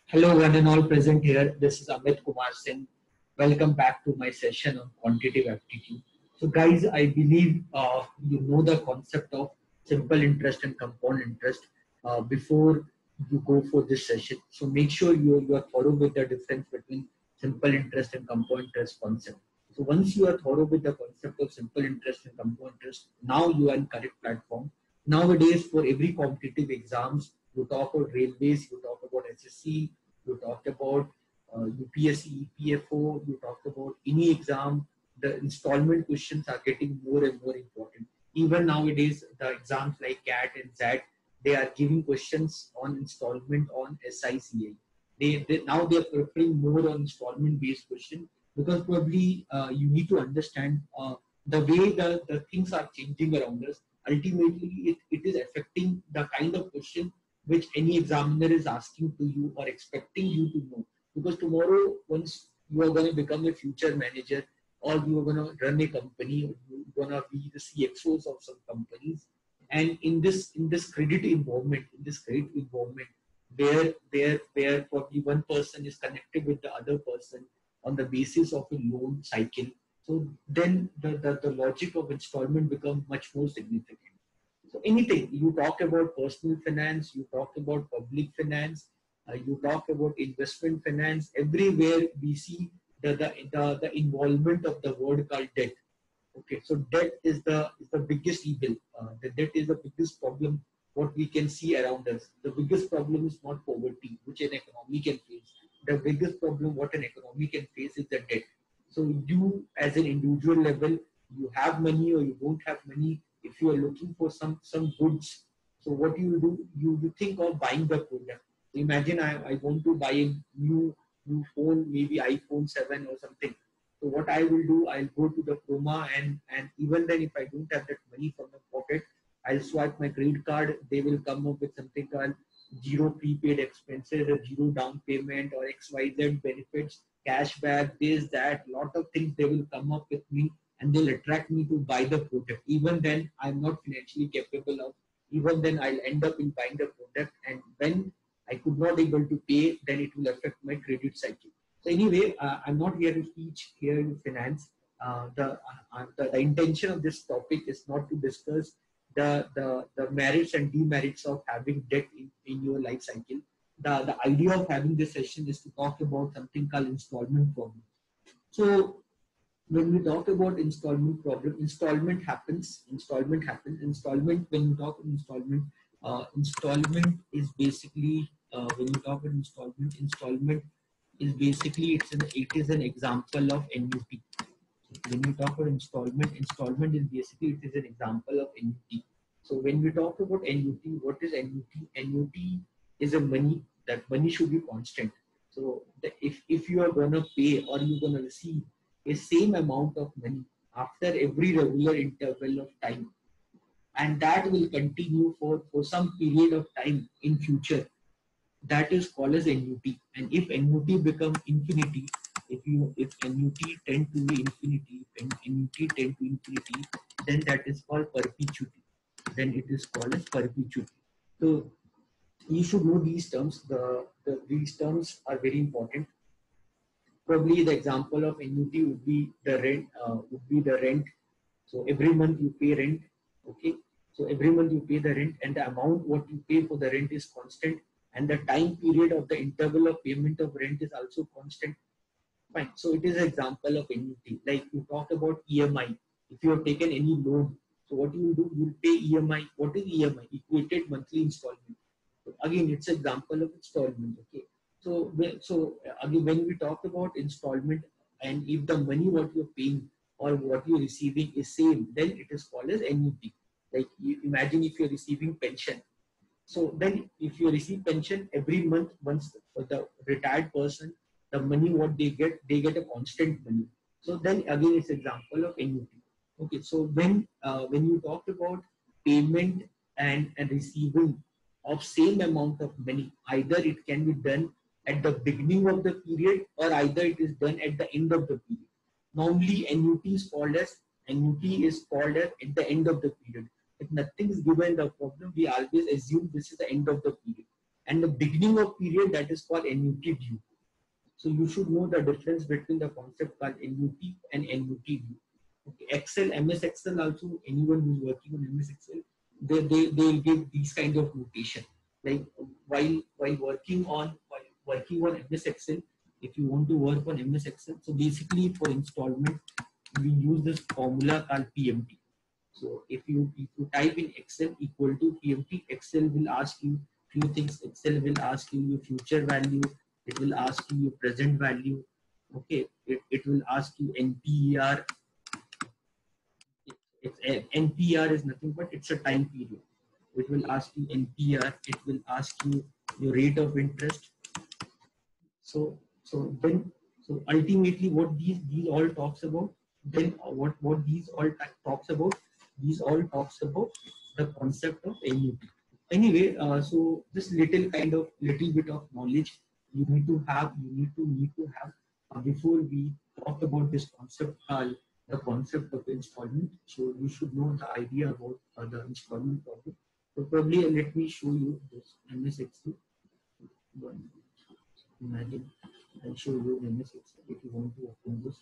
Hello, one and all present here. This is Amit Kumar Singh. Welcome back to my session on quantitative aptitude. So, guys, I believe you know the concept of simple interest and compound interest before you go for this session. So, make sure you are thorough with the difference between simple interest and compound interest concept. So, once you are thorough with the concept of simple interest and compound interest, now you are in correct platform. Nowadays, for every competitive exams, you talk about railways, you talk about SSC, you talked about UPSC, EPFO, you talked about any exam, the installment questions are getting more and more important. Even nowadays, the exams like CAT and ZAT, they are giving questions on installment on SICA. Now they are preferring more on installment based question because probably you need to understand the way the things are changing around us. Ultimately, it is affecting the kind of question which any examiner is asking to you or expecting you to know. Because tomorrow, once you are going to become a future manager or you are going to run a company, or you're going to be the CXOs of some companies, and in this credit environment, where probably one person is connected with the other person on the basis of a loan cycle, so then the logic of installment becomes much more significant. So anything you talk about personal finance, you talk about public finance, you talk about investment finance. Everywhere we see the involvement of the word called debt. Okay, so debt is the biggest evil. The debt is the biggest problem what we can see around us. The biggest problem is not poverty, which an economy can face. The biggest problem what an economy can face is the debt. So you, as an individual level, you have money or you don't have money. If you are looking for some goods, so what you do, you think of buying the product. So imagine I want to buy a new phone, maybe iPhone 7 or something. So what I will do, I'll go to the Chroma and even then if I don't have that money from my pocket, I'll swipe my credit card. They will come up with something called zero prepaid expenses or zero down payment or XYZ benefits, cashback, this, that, lot of things they will come up with me and they'll attract me to buy the product. Even then, I'm not financially capable of, even then I'll end up in buying the product, and when I could not able to pay, then it will affect my credit cycle. So anyway, I'm not here to teach here in finance. The intention of this topic is not to discuss the merits and demerits of having debt in your life cycle. The idea of having this session is to talk about something called installment problem. So when we talk about installment problem, installment, when you talk about installment is basically, when you talk about installment is basically, it is an example of NUT. When we talk about installment is basically, it is an example of NUT. So when we talk about NUT, what is NUT? NUT is a money, that money should be constant. So if you are going to pay or you're going to receive a same amount of money after every regular interval of time, and that will continue for some period of time in future, that is called as NUT. And if NUT become infinity, if NUT tend to be infinity, if NUT tend to infinity, then that is called perpetuity. Then it is called as perpetuity. So you should know these terms. These terms are very important. Probably the example of NUT would be the rent. So every month you pay rent. Okay. So every month you pay the rent, and the amount what you pay for the rent is constant, and the time period of the interval of payment of rent is also constant. Fine. So it is an example of NUT. Like you talked about EMI. If you have taken any loan, so what you will do, you will pay EMI. What is EMI? Equated monthly installment. So again, it's an example of installment. Okay. So again, when we talk about installment, and if the money what you're paying or what you're receiving is same, then it is called as NUT. Like you imagine if you're receiving pension. So then if you receive pension every month, once the retired person, the money what they get a constant money. So then again, it's example of NUT. Okay, so when you talk about payment and receiving of same amount of money, either it can be done at the beginning of the period or either it is done at the end of the period. Normally, NUT is called as at the end of the period. If nothing is given the problem, we always assume this is the end of the period. and the beginning of period, that is called annuity due. So you should know the difference between the concept called annuity and annuity due. Okay. Excel, MS Excel also, anyone who's working on MS Excel, they'll give these kind of notation. Like while working on MS Excel, if you want to work on MS Excel, so basically for installment, we use this formula called PMT. So if you type in Excel equal to PMT, Excel will ask you few things. Excel will ask you your future value. It will ask you your present value. Okay. It will ask you NPER. NPR is nothing but it's a time period. It will ask you NPR. It will ask you your rate of interest. So ultimately, what these all talks about. Then what these all talks about. These all talks about the concept of annuity. Anyway, so this little bit of knowledge you need to have before we talk about this concept, the concept of installment. So you should know the idea about the installment problem. So probably let me show you this MS Excel. Imagine I'll show you MS Excel if you want to open this.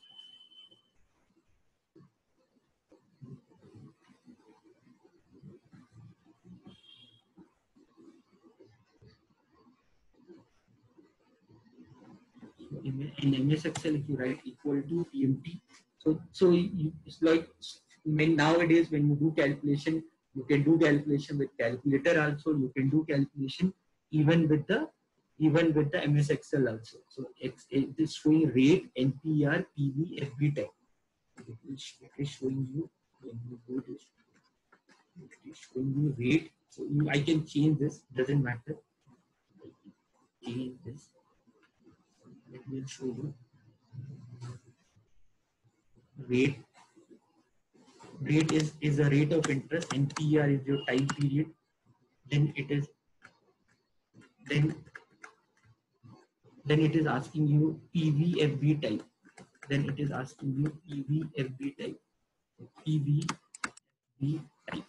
So in MS Excel, if you write equal to PMT, it's like nowadays when you do calculation, you can do calculation with calculator also. You can do calculation even with the MS Excel also. So it is showing rate, NPR, PV, FB type. It is showing you when you do this. It is showing you rate. So I can change this. Doesn't matter. Change this. Let me show you rate. Rate is a rate of interest. NPR is your time period. Then it is then it is asking you PVFB type. Then it is asking you PVFB type. PVB type.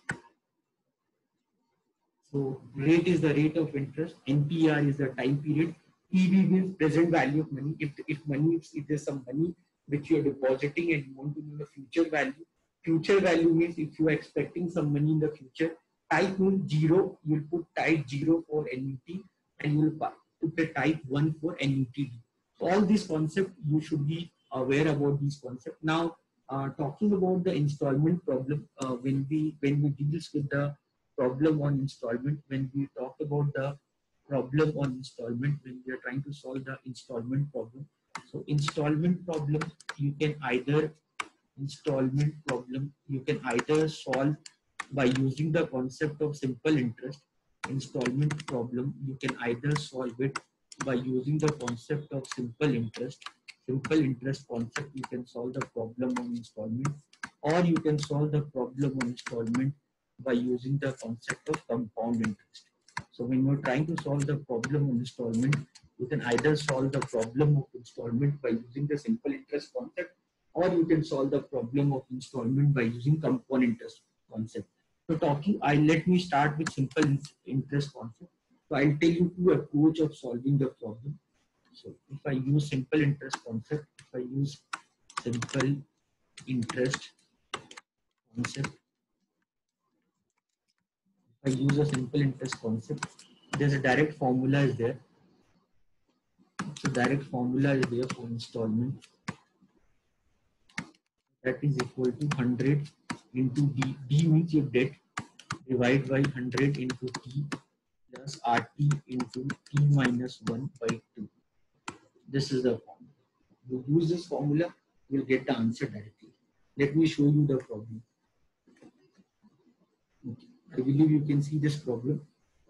So rate is the rate of interest. NPR is the time period. PV means present value of money. If there's some money which you are depositing and you want to know the future value. Future value means if you are expecting some money in the future. Type means 0. You'll put type 0 for annuity and you'll put the type 1 for annuity. So all these concepts you should be aware about these concepts. Now talking about the installment problem, when we deals with the problem on installment, when we talk about the problem on installment, when we are trying to solve the installment problem. So installment problem you can either solve by using the concept of simple interest. Installment problem you can either solve it by using the concept of simple interest. Simple interest concept, you can solve the problem on installment, or you can solve the problem on installment by using the concept of compound interest. So when you're trying to solve the problem on installment, you can either solve the problem of installment by using the simple interest concept, or you can solve the problem of installment by using compound interest concept. So let me start with simple interest concept. So I'll tell you two approach of solving the problem. So if I use simple interest concept, if I use simple interest concept, if I use a simple interest concept, there's a direct formula is there. So direct formula is there for installment. That is equal to 100 into D. D means your debt. Divide by 100 into T plus RT into T minus 1 by 2. This is the formula. You use this formula, you will get the answer directly. Let me show you the problem. Okay. I believe you can see this problem.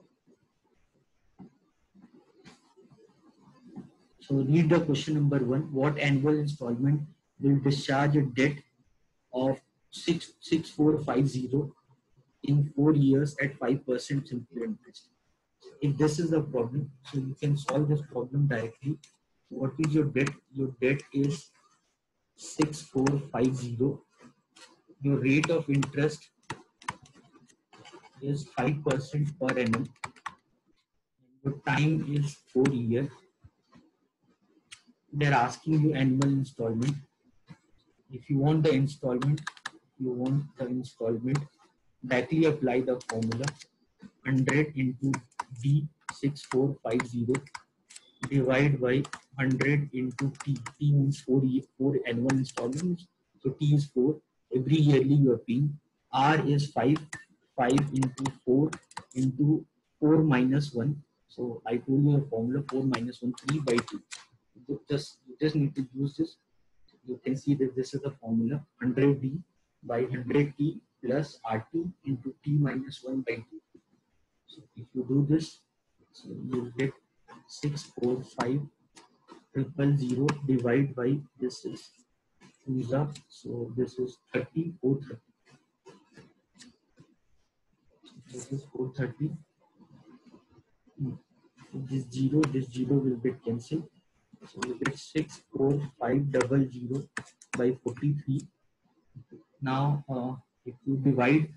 So read the question number 1. What annual installment will discharge a debt of 66450 in 4 years at 5% simple interest? If this is the problem, so you can solve this problem directly. What is your debt? Your debt is 6450. Your rate of interest is 5% per annum. The time is 4 years. They're asking you annual installment. If you want the installment, directly apply the formula 100 into D6450 divide by 100 into T. T means 4 annual installments. So T is 4. Every yearly you are paying. R is 5. 5 into 4 into 4 minus 1. So I told you a formula 4 minus 1, 3 by 2. You just need to use this. You can see that this is the formula 100D by 100T plus RT into T minus 1 by 2. So if you do this, so you get 645 triple 0 divide by this is 2, so this is 30 430. This is 430. This zero will get cancelled. So you get 64500 by 43. Now if you divide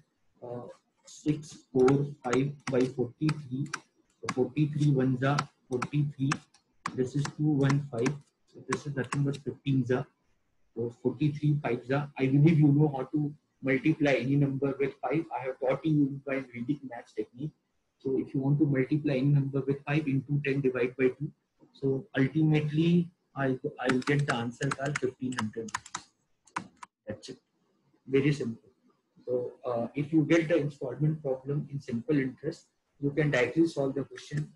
645 by 43, so 43 ones are 43. This is 215. So this is nothing but 15 za. So 43 5 za. I believe you know how to multiply any number with 5. I have taught you by Vedic maths technique. So if you want to multiply any number with 5 into 10 divided by 2. So ultimately I'll get the answer as 1500. That's it. Very simple. So if you get the installment problem in simple interest, you can directly solve the question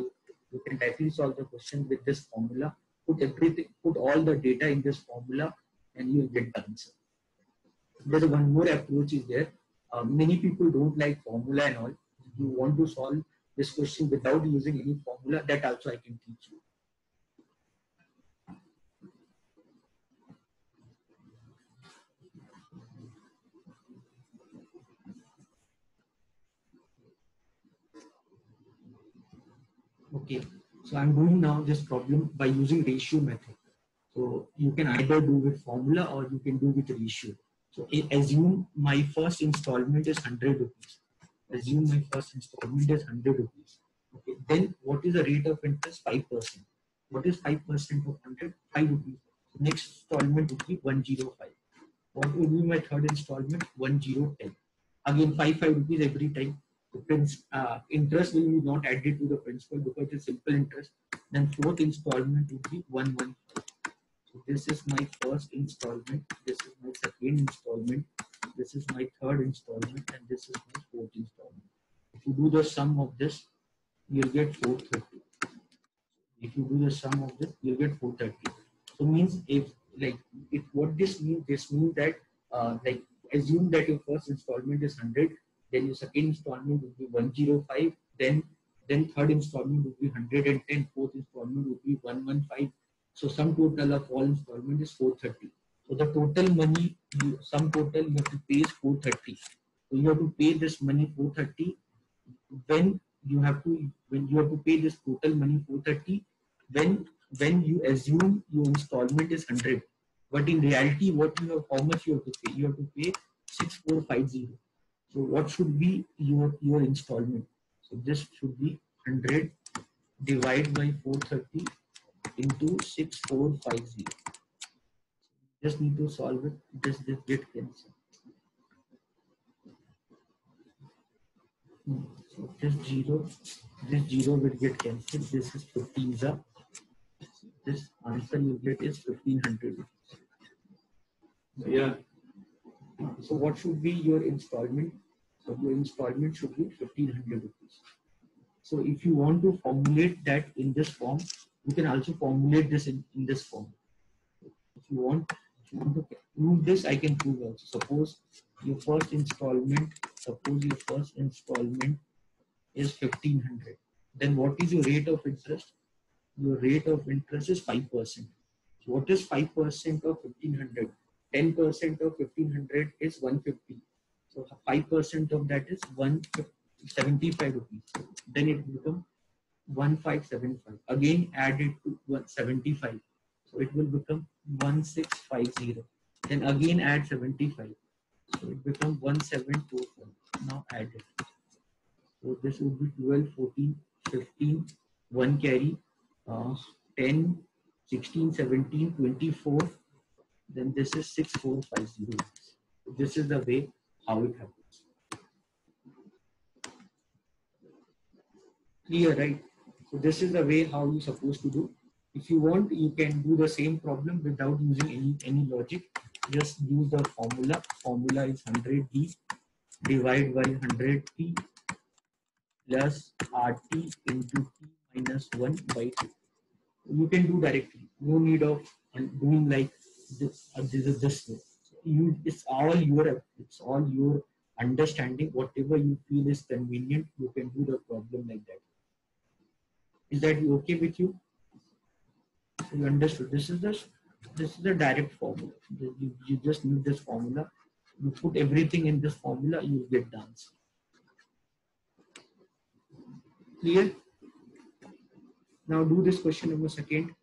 with this formula. Put all the data in this formula, and you will get the answer. There's one more approach is there. Many people don't like formula and all. If you want to solve this question without using any formula, that also I can teach you. Okay, so I'm doing now this problem by using ratio method. So you can either do with formula or you can do with ratio. So assume my first installment is 100 rupees. Assume my first installment is 100 rupees. Okay, then what is the rate of interest? 5%. What is 5% of 100? 5 rupees. Next installment would be 105. What will be my third installment? 1010. Again 5 rupees every time. The interest will be not added to the principal because it's simple interest. Then fourth installment would be 115. So this is my first installment. This is my second installment. This is my third installment, and this is my fourth installment. If you do the sum of this, you'll get 430. If you do the sum of this, you'll get 430. So means what this means that like assume that your first installment is 100, then your second installment will be 105, then third installment will be 110, fourth installment will be 115. So sum total of all installment is 430. So the total money, sum total you have to pay is 430. So you have to pay this money 430 when you have to pay this total money 430 when you assume your installment is 100. But in reality, how much you have to pay? You have to pay 6450. So what should be your installment? So this should be 100 divided by 430 into 6450. Just need to solve it. This get cancelled. So this zero will get cancelled. This is 15 za. This answer you get is 1500. Yeah. So what should be your installment? So your installment should be 1500 rupees. So if you want to formulate that in this form, you can also formulate this in this form. If you want to prove this, I can prove also. Suppose your first installment is 1500. Then what is your rate of interest? Your rate of interest is 5%. So what is 5% of 1500? 10% of 1500 is 150. So 5% of that is 175 rupees. Then it will become 1575. Again add it to 175. So it will become 1650. Then again add 75. So it becomes 1724. Now add it. So this would be 12, 14, 15, 1 carry, 10, 16, 17, 24. Then this is 6450. This is the way how it happens. Clear, right? So this is the way how you're supposed to do. If you want, you can do the same problem without using any logic. Just use the formula. Formula is 100D divided by 100T plus RT into T minus 1 by 2. You can do directly. No need of doing like this. This is this way. It's all your understanding. Whatever you feel is convenient, you can do the problem like that. Is that okay with you? So you understood. This is the direct formula. You just need this formula. You put everything in this formula, you get the answer. Clear? Now do this question number second.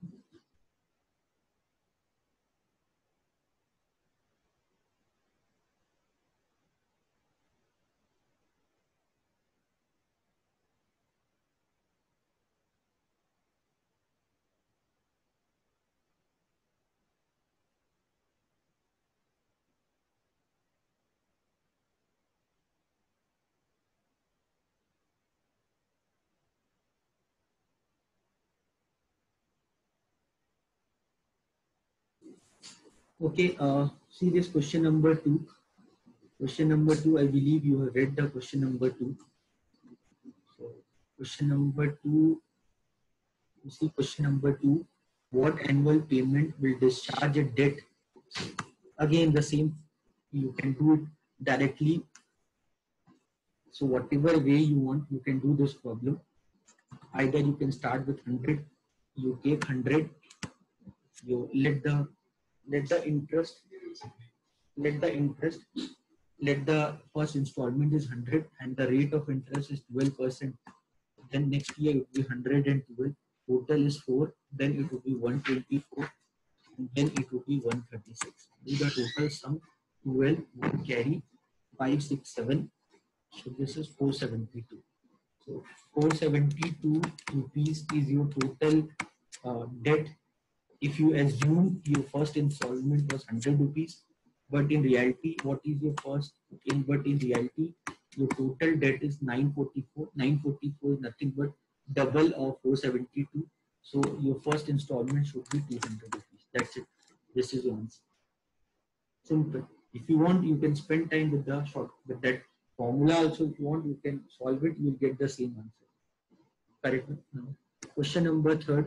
Okay, see this question number 2. Question number 2, I believe you have read the question number 2. So question number 2, you see question number 2, what annual payment will discharge a debt? Again, the same, you can do it directly. So whatever way you want, you can do this problem. Either you can start with 100, you take 100, you let the interest, let the first installment is 100 and the rate of interest is 12%. Then next year it will be 112. Total is 4. Then it will be 124. And then it will be 136. Do the total sum 12, 1 carry, 5, 6, 7. So this is 472. So 472 rupees is your total debt. If you assume your first installment was 100 rupees, but in reality, what is your first? But in reality, your total debt is 944. 944 is nothing but double of 472. So your first installment should be 200 rupees. That's it. This is your answer. Simple. If you want, you can spend time with the with that formula also. If you want, you can solve it. You'll get the same answer. Correct? Now, question number 3.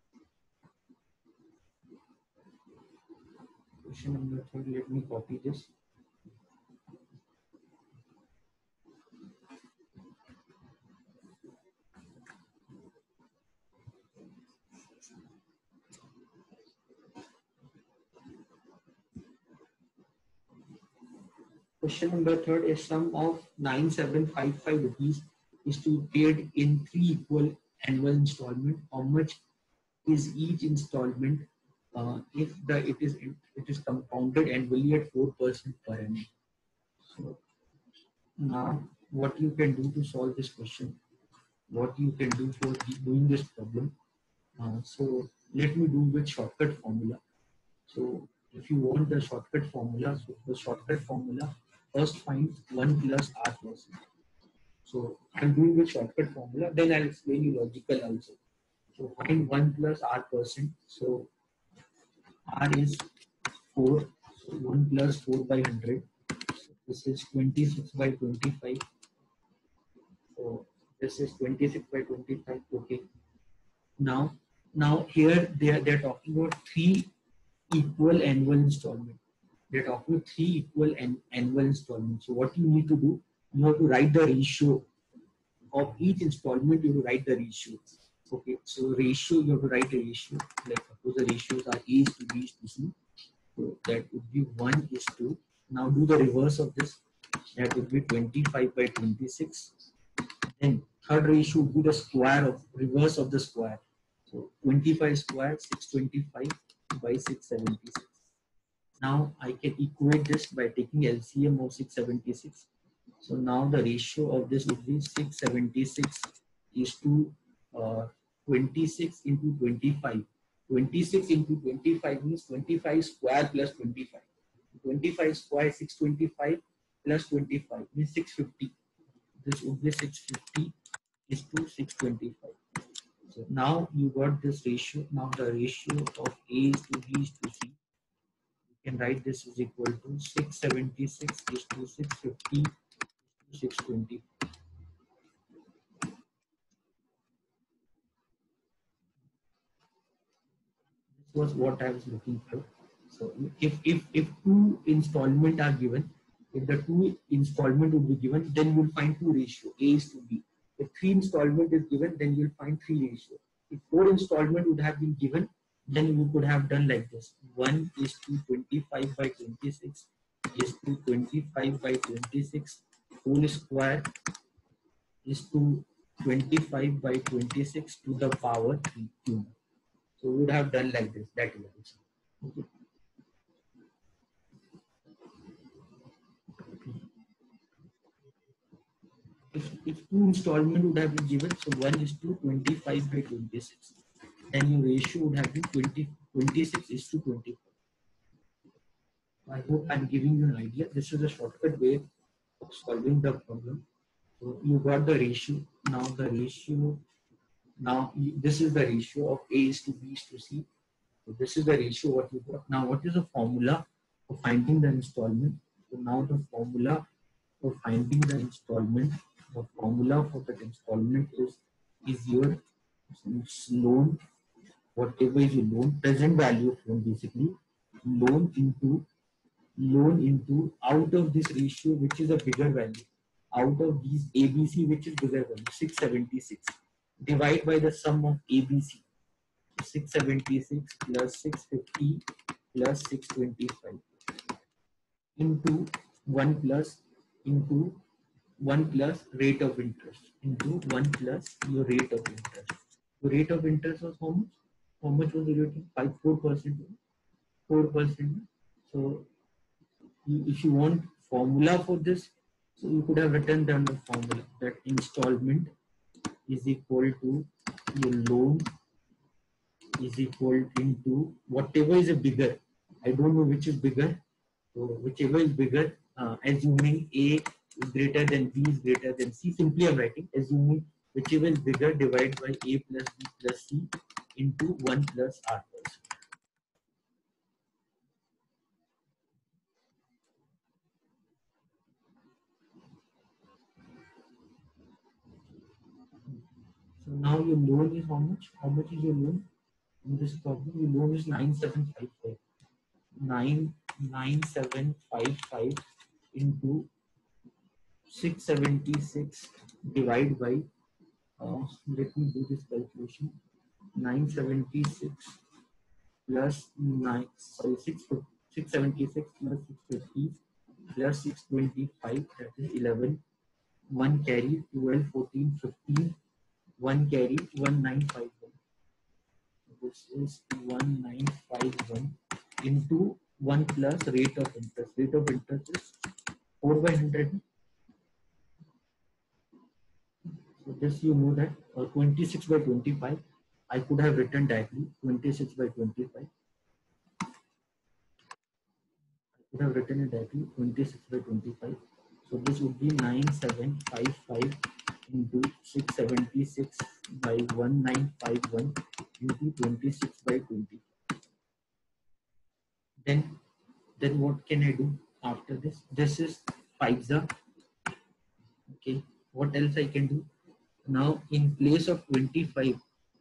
Question number 3. Let me copy this. Question number 3 is sum of 9755 rupees is to be paid in 3 equal annual installment. How much is each installment if it is compounded annually at 4% per annum? So now what you can do to solve this question? What you can do for doing this problem? So let me do with shortcut formula. So if you want the shortcut formula, so the shortcut formula, first find 1 plus r percent. So I'm doing with shortcut formula, then I'll explain you logical also. So find 1 plus r percent. So r is 4. So 1 plus 4 by 100. So this is 26 by 25. So this is 26 by 25. Okay. Now here they're talking about 3 equal annual installment. They're talking about 3 equal annual installments. So what you need to do, you have to write the ratio of each installment. You have to write the ratio. Okay, so ratio, you have to write a ratio. Like suppose the ratios are A is to B is to C. So that would be 1 is to. Now do the reverse of this. That would be 25 by 26. Then third ratio would be the square of reverse of the square. So 25 square 625 by 676. Now I can equate this by taking LCM of 676. So now the ratio of this would be 676 is to 26 into 25. 26 into 25 means 25 square plus 25. 25 square 625 plus 25 means 650. This would be 650 is to 625. So now you got this ratio. Now the ratio of A is to B is to C. You can write this is equal to 676 is to 650 is to 620. This was what I was looking for. So if two installment are given, if the two installment would be given, then you will find two ratio, A is to B. If three installment is given, then you will find three ratio. If four installment would have been given, then you could have done like this. 1 is to 25 by 26 is to 25 by 26 whole square is to 25 by 26 to the power 3 cube. So we would have done like this. That is okay. If two installment would have been given, so 1 is to 25 by 26, then your ratio would have been 26 is to 25. I hope I'm giving you an idea. This is a shortcut way of solving the problem. So you got the ratio. Now the ratio, this is the ratio of A is to B is to C. So this is the ratio what you got. Now what is the formula for finding the installment? So now the formula for finding the installment, the formula for that installment is your loan, whatever is your loan, present value of loan basically, loan into out of this ratio which is a bigger value, out of these ABC which is bigger value 676, divide by the sum of ABC 676 plus 650 plus 625 into 1 plus into 1 plus rate of interest into 1 plus your rate of interest. The rate of interest was how much? How much was the rate? 4%. 4%. So if you want formula for this, so you could have written down the formula that installment is equal to your loan is equal into whatever is a bigger. I don't know which is bigger. So whichever is bigger, assuming A is greater than B is greater than C, simply I'm writing, assuming whichever is bigger, divide by A plus B plus C into 1 plus R plus. So now your loan is how much? How much is your loan? In this problem, your loan is 9755. 9755 into 676 divided by, let me do this calculation, 976 plus 676 plus 650 plus 625, that is 11, 1 carry 12, 14, 15, 1 carry 1951. This is 1951 into 1 plus rate of interest. Rate of interest is 4 by 100. So this you know that 26 by 25. I could have written directly 26 by 25. I could have written it directly 26 by 25. So this would be 9755 into 676 by 1951 into 26 by 20. Then what can I do after this? This is 5 okay. What else I can do? Now in place of 25,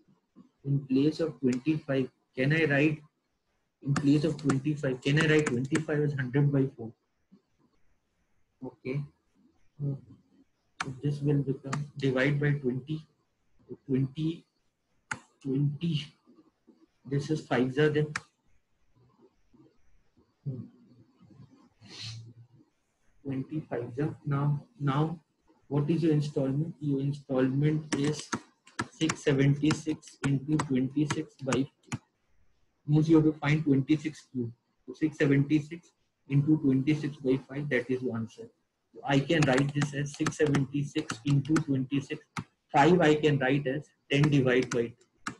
can I write in place of 25? Can I write 25 as 100 by 4? Okay. So this will become divide by 20. 20. This is 5 then. 25. Now, what is your installment? Your installment is 676 into 26 by 4. Means you have to find 26 cube. So 676 into 26 by 5, that is your answer. So I can write this as 676 into 26 5 I can write as 10 divided by 2.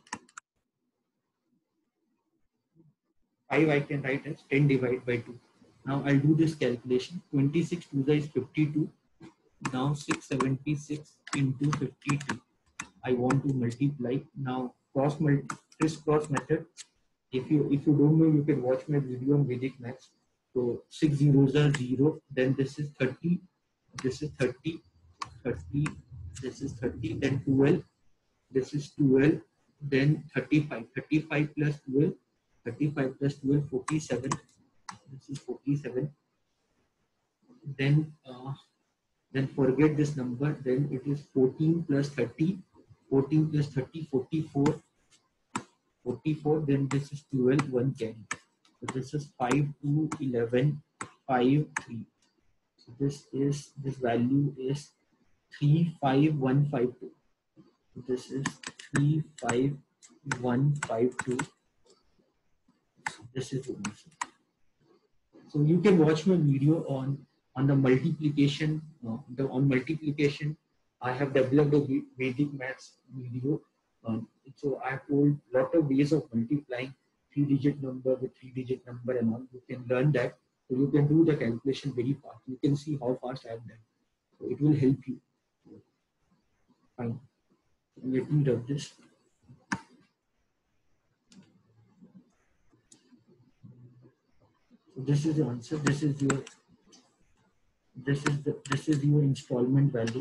5 I can write as 10 divided by 2. Now I'll do this calculation. 26 2 is 52. Now 676 into 52. I want to multiply. Now crisscross method. If you don't know, you can watch my video on Vedic maths. So 6 zeros are 0. Then this is 30. This is 30. 30. This is 30. Then 12. This is 12. Then 35. 35 plus 12. 35 plus 12, 47. This is 47. Then forget this number. Then it is 14 plus 30. 14 plus 30, 44. 44. Then this is 12, 1 carry. So this is 5 2 11 5 3. So this value is 35152. So this is 35152. This is the answer. So you can watch my video on the multiplication. On multiplication, I have developed a Vedic maths video. So I have told lot of ways of multiplying 3-digit number with 3-digit number and all. You can learn that. So you can do the calculation very fast. You can see how fast I have done. So it will help you. Fine. Let me rub this. So this is the answer. This is your installment value.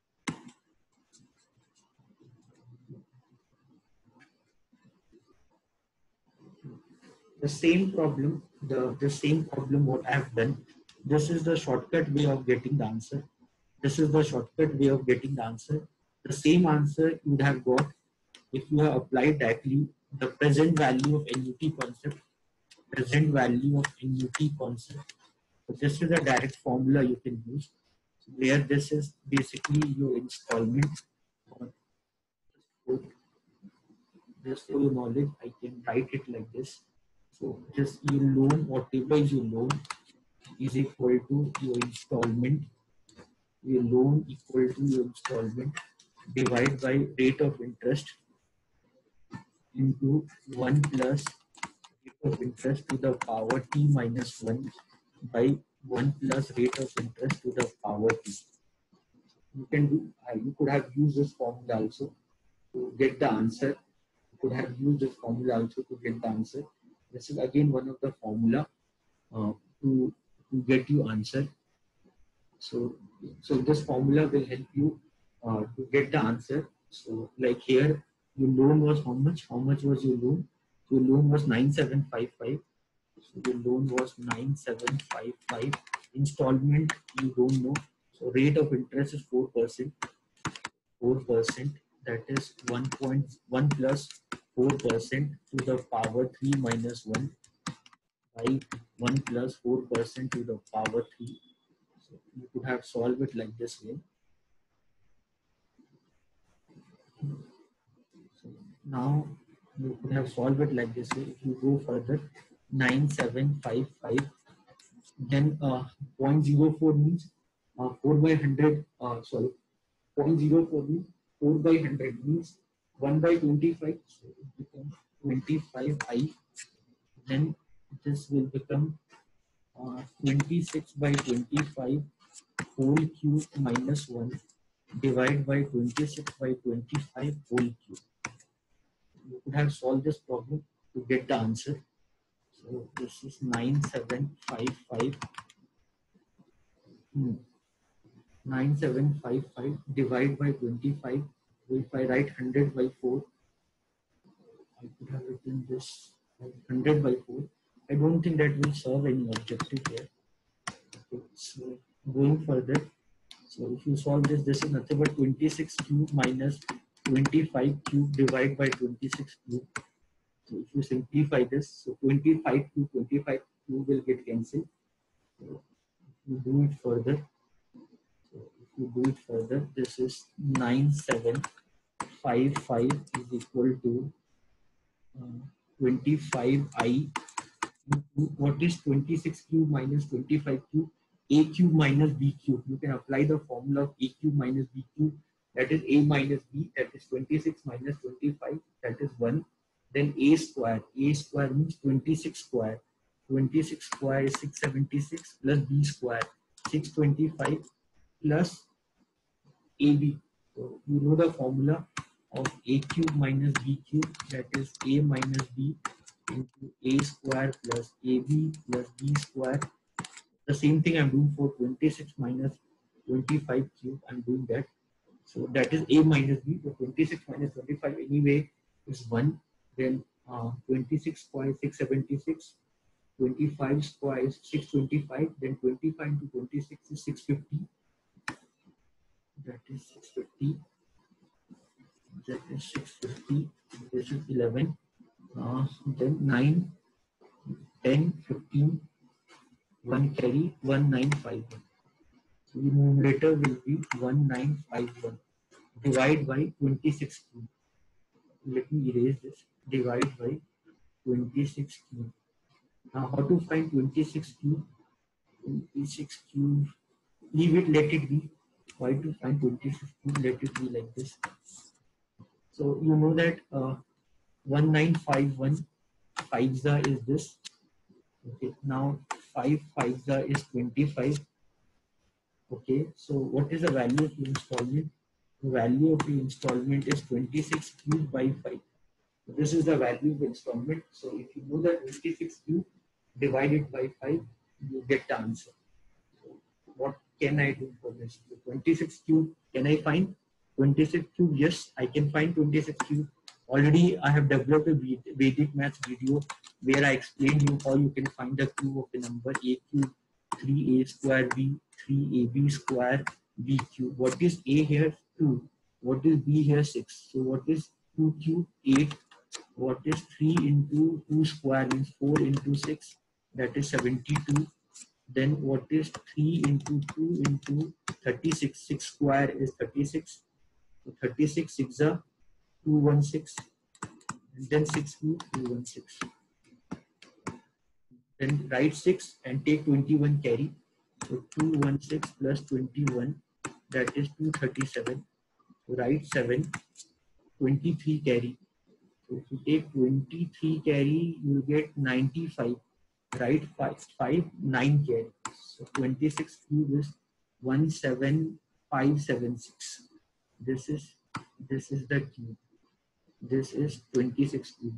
The same problem what I have done. This is the shortcut way of getting the answer. This is the shortcut way of getting the answer. The same answer you would have got if you have applied directly the present value of NUT concept. Present value of NUT concept. So this is a direct formula you can use. So where this is basically your installment. Just for your knowledge, I can write it like this. So just your loan, whatever is your loan, is equal to your installment. Your loan equal to your installment divided by rate of interest into 1 plus rate of interest to the power t minus 1 by 1 plus rate of interest to the power t. You could have used this formula also to get the answer. You could have used this formula also to get the answer. This is again one of the formula to get you answer. So this formula will help you to get the answer. So like here, your loan was how much? How much was your loan? Your loan was 9755. So your loan was 9755. Installment you don't know. So rate of interest is 4%. 4%. That is 1.1 plus 4% to the power 3 minus 1 by 1 plus 4% to the power 3. So you could have solved it like this way. So now you could have solved it like this way. If you go further, 9755, then 0.04 means 4 by 100. 0.04 means 4 by 100 means 1 by 25. So it becomes 25i. Then this will become 26 by 25 whole cube minus 1 divided by 26 by 25 whole cube. You could have solved this problem to get the answer. So this is 9755. 9755 divided by 25. If I write 100 by 4, I could have written this 100 by 4. I don't think that will serve any objective here. Okay, so going further, so if you solve this, this is nothing but 26 cube minus 25 cube divided by 26 cube. So if you simplify this, so 25 to 25 cube will get cancelled. So if you do it further, this is 9755 is equal to 25i. What is 26 cube minus 25 cube? A cube minus B cube. You can apply the formula of A cube minus B cube that is a minus b, that is 26 minus 25, that is 1. Then a square means 26 square. 26 square is 676 plus b square 625 plus AB. So you know the formula of a cube minus b cube, that is a minus b into a square plus ab plus b square. The same thing I'm doing for 26 minus 25 cube, I'm doing that. So that is a minus b. So 26 minus 25 anyway is 1. Then 26 square is 676. 25 square is 625. Then 25 into 26 is 650. That is 650. That is 650. This is 11. Then 9, 10, 15. 1 carry 1951. So the numerator will be 1951. Divide by 26 cube. Let me erase this. Divide by 26 cube. Now how to find 26 cube? 26 cube. Leave it, let it be. Why to find 26 cube? Let it be like this. So you know that 1951 5 is this. Okay, now 5 is 25. Okay, so what is the value of the installment? The value of the installment is 26 cube by 5. So this is the value of installment. So if you know that 26 cube divided by 5, you get the answer. So what can I do for this? So 26 cube, can I find 26 cube? Yes, I can find 26 cube. Already I have developed a Vedic maths video where I explained you how you can find the cube of the number a cube, 3a square b, 3ab square b cube. What is a here? 2. What is b here? 6. So what is 2 cube? 8. What is 3 into 2 square means 4 into 6, that is 72. Then what is 3 into 2 into 36? 6 square is 36. So 36 6 are 216. And then 6 cube 216. Then write 6 and take 21 carry. So 216 plus 21, that is 237. So write 7, 23 carry. So if you take 23 carry, you will get 95. Write 5, 9 carry. So 26 cube is 17576. This is the cube. This is 26 cube,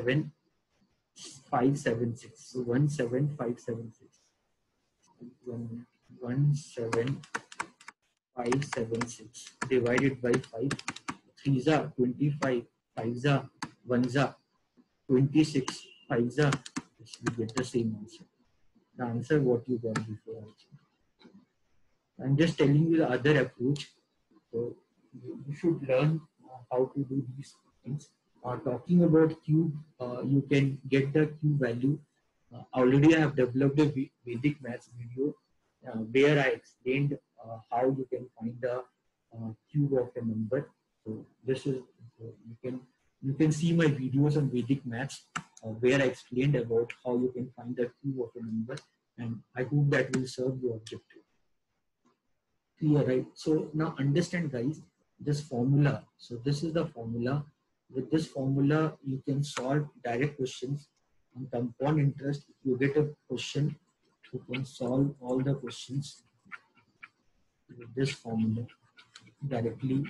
17576. So 17576. 17576 divided by 5. 3s are 25, 5s are 1s are 26, 5s are, we get the same answer. The answer what you got before also. I'm just telling you the other approach. So you should learn how to do these things. Talking about cube, you can get the cube value. Already I have developed a Vedic maths video where I explained how you can find the cube of a number. So this is you can see my videos on Vedic maths where I explained about how you can find the cube of a number, and I hope that will serve your objective. Clear, right? So now understand, guys, this formula. So this is the formula. With this formula, you can solve direct questions on compound interest. If you get a question, you can solve all the questions with this formula directly.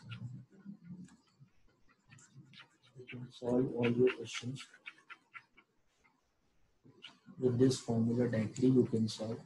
You can solve all your questions with this formula directly. You can solve.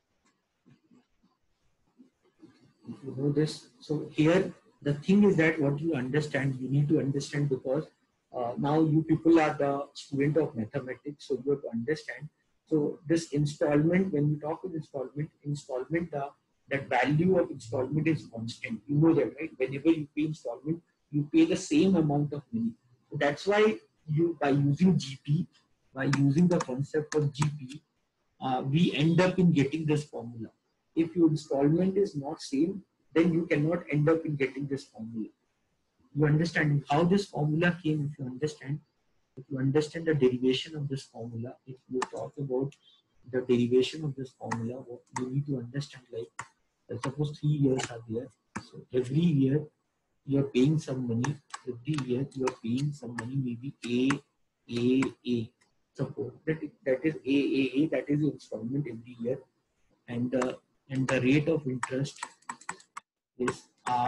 If you know this, so here the thing is that what you understand, you need to understand, because now you people are the student of mathematics, so you have to understand. So this installment, when you talk of installment, that value of installment is constant. You know that, right? Whenever you pay installment, you pay the same amount of money. So that's why you, by using GP, by using the concept of GP, we end up in getting this formula. If your installment is not same, then you cannot end up in getting this formula. You understand how this formula came? If you understand the derivation of this formula, if you talk about the derivation of this formula, what you need to understand, like suppose 3 years are there. So every year you're paying some money every year. You're paying some money, maybe A. Suppose that is A. That is your installment every year, and the rate of interest is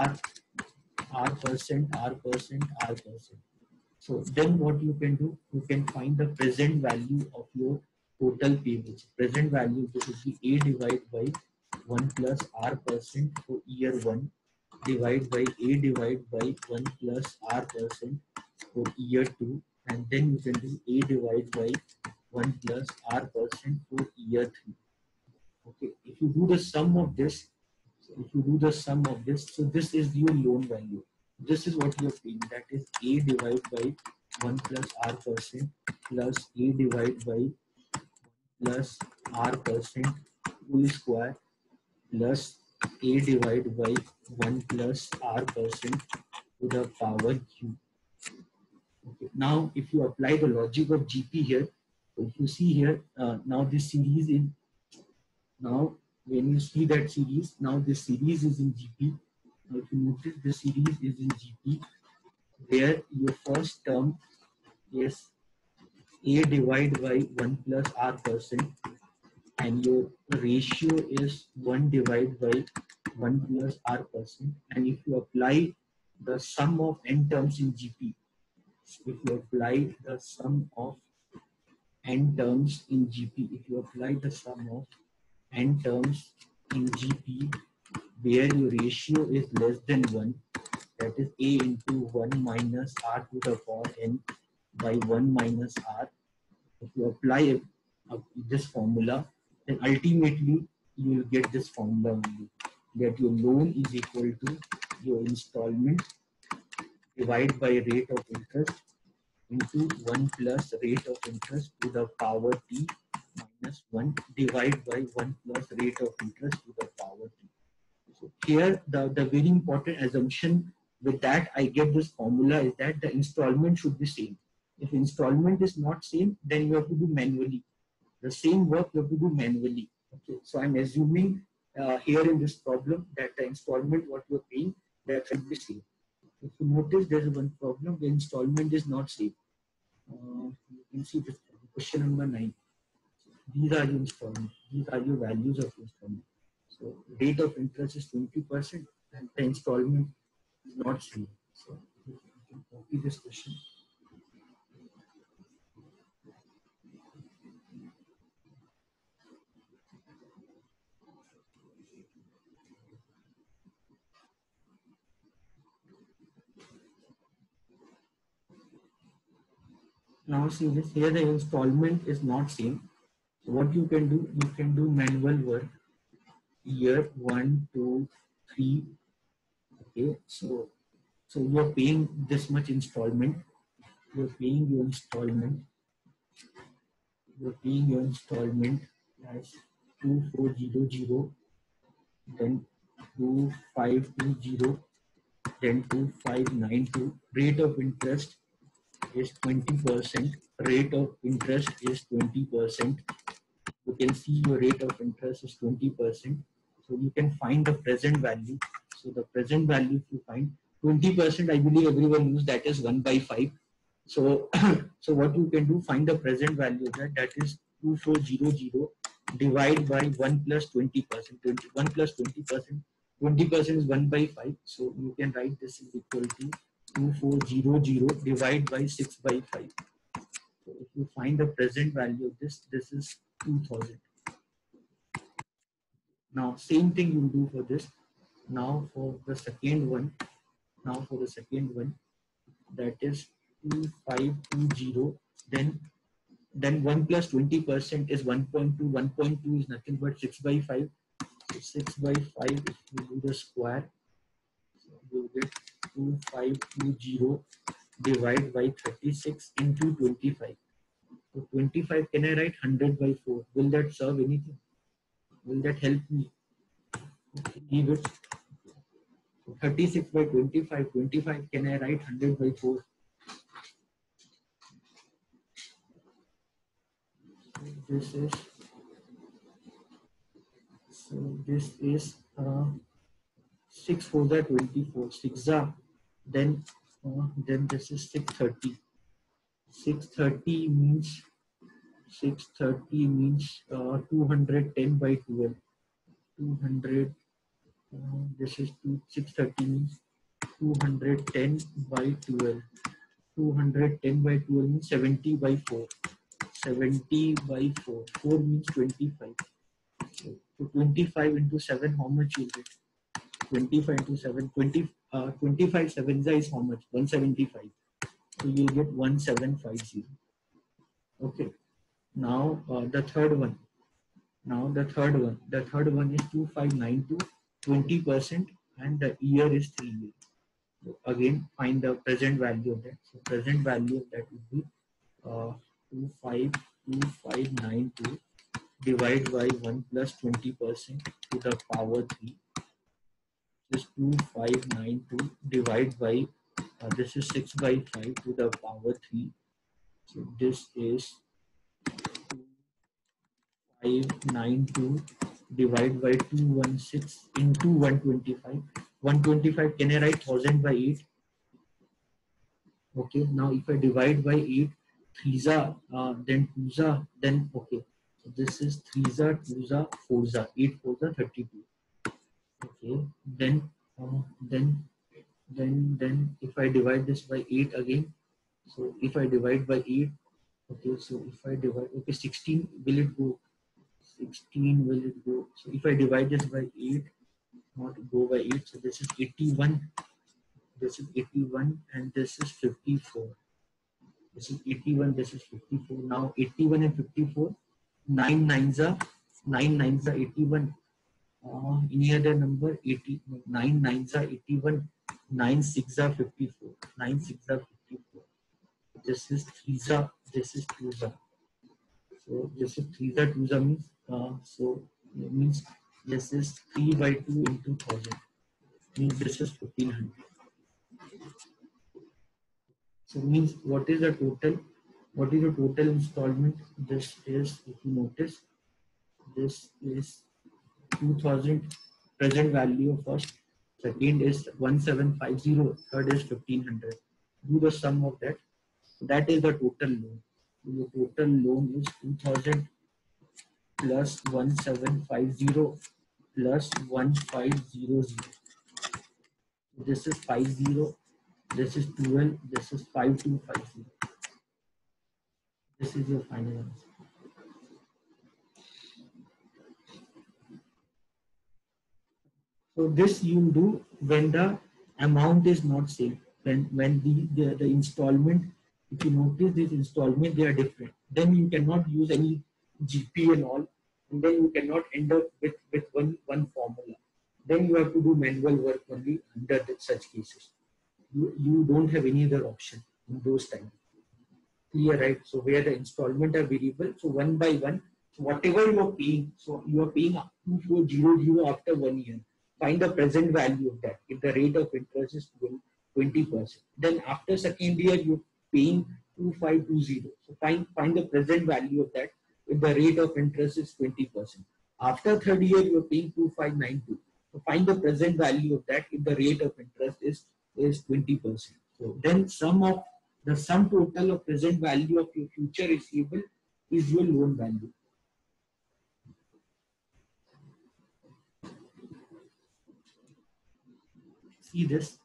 R%. So then what you can do, you can find the present value of your total payments. Present value, this would be A divided by 1 plus R% for year 1, divide by A divided by 1 plus R% for year 2, and then you can do A divided by 1 plus R% for year 3. Okay, if you do the sum of this, so this is your loan value. This is what you are paying. That is A divided by 1 plus R% plus A divided by plus R% whole square plus A divided by 1 plus R% to the power Q. Okay. Now, if you apply the logic of GP here, if you see here, now this series in now when you see that series, now this series is in GP. Now, if you notice, the series is in GP, where your first term is A divided by 1 plus R%, and your ratio is 1 divided by 1 plus R%. And if you apply the sum of n terms in GP, if you apply the sum of n terms in GP, if you apply the sum of n terms in GP, where your ratio is less than 1, that is A into 1 minus R to the power n by 1 minus R. If you apply this formula, then ultimately you will get this formula only, that your loan is equal to your installment divided by rate of interest into 1 plus rate of interest to the power t minus 1 divided by 1 plus rate of interest to the power t. So here the very important assumption with that I get this formula is that the installment should be same. If installment is not same, then you have to do manually. The same work you have to do manually. Okay. So I'm assuming here in this problem that the installment what you're paying, that should be same. If you notice, there's one problem, the installment is not same. You can see this question number 9. These are your installment. These are your values of installment. So rate of interest is 20% and the installment is not same. So you can copy this question. Now see this, here the installment is not same. So what you can do manual work, year 1, 2, 3. Okay, so you're paying this much installment. You're paying your installment as 2400, then 2520, then 2592. Rate of interest is 20%. Rate of interest is 20%. You can see your rate of interest is 20%. So you can find the present value. So the present value, if you find 20%, I believe everyone knows that is 1 by 5. So, so what you can do, find the present value of that is 2400 divide by 1 plus 20%. 1 plus 20%. 20% is 1 by 5. So you can write this is equal to 2400 divided by 6 by 5. So if you find the present value of this is 2000. Now same thing you do for this. Now for the second one, that is 2520, then 1 plus 20% is 1.2. 1.2 is nothing but 6 by 5. So 6 by 5, if you do the square, so you get 2520 divided by 36 into 25. So 25, can I write 100 by 4? Will that serve anything? Will that help me? Okay, leave it. So 36 by 25, 25, can I write 100 by 4? This is 6 for the 24. 6 Then this is 630. 630 means 210 by 12. 200. This is 630 means 210 by 12. 210 by 12 means 70 by 4. 70 by 4. 4 means 25. So 25 into 7, how much you get? 25 into 7. 25 sevens is how much? 175. So you get 1750. Okay. Now the third one. The third one is 2592, 20%, and the year is 3 years. So again, find the present value of that. So present value of that would be 2592 divided by 1 plus 20% to the power 3. This is 2592 divided by this is 6 by 5 to the power 3. So this is 592 divided by 216 into 125. 125, can I write 1000 by 8? Okay, now if I divide by 8, 3za, then 2za, then okay. So this is 3za, 2za, 4za, 8 4za, 32. Okay, then if I divide this by 8 again, so if I divide by 8, okay, so if I divide, okay, 16, will it go? 16 will it go? So if I divide this by 8, not go by 8, so this is 81. This is 81 and this is 54. This is 81, this is 54. Now 81 and 54, 9 nines are 81. Any other number? 80, 9 nines are 81, 9 6 are 54, 9 6 are 54. This is 3 are, this is 2 are. So this is 3 are 2 are means so it means this is 3 by 2 into 1000 means this is 1500. So means what is the total? What is the total installment? This is, if you notice, this is 2000 present value first, second is 1750, third is 1500. Do the sum of that. That is the total loan. So the total loan is 2000 plus 1750 plus 1500. This is 50. This is 12. This is 5250. This is your final answer. So this you do when the amount is not same. When the installment, if you notice this installment, they are different. Then you cannot use any GP and all, and then you cannot end up with one formula. Then you have to do manual work only under such cases. You don't have any other option in those times. Clear, right? So where the installment are variable, so one by one, so whatever you are paying, so you are paying 2400 after 1 year. Find the present value of that. If the rate of interest is 20%, then after second year you're paying 2520. So find the present value of that. If the rate of interest is 20%, after third year you're paying 2592. So find the present value of that if the rate of interest is 20%. So then the sum total of present value of your future receivable is your loan value. See this?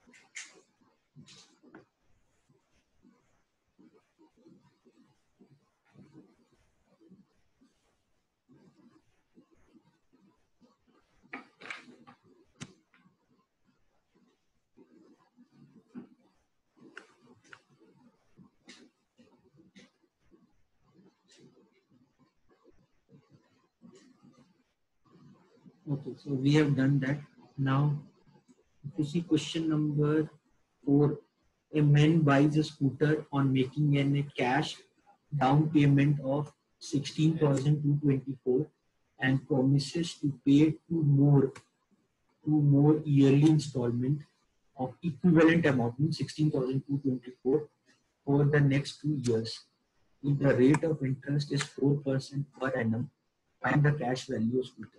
Okay, so we have done that. Now, if you see question number 4, a man buys a scooter on making a cash down payment of 16,224 and promises to pay two more yearly installment of equivalent amount, means 16,224 for the next 2 years. If the rate of interest is 4% per annum, find the cash value of scooter.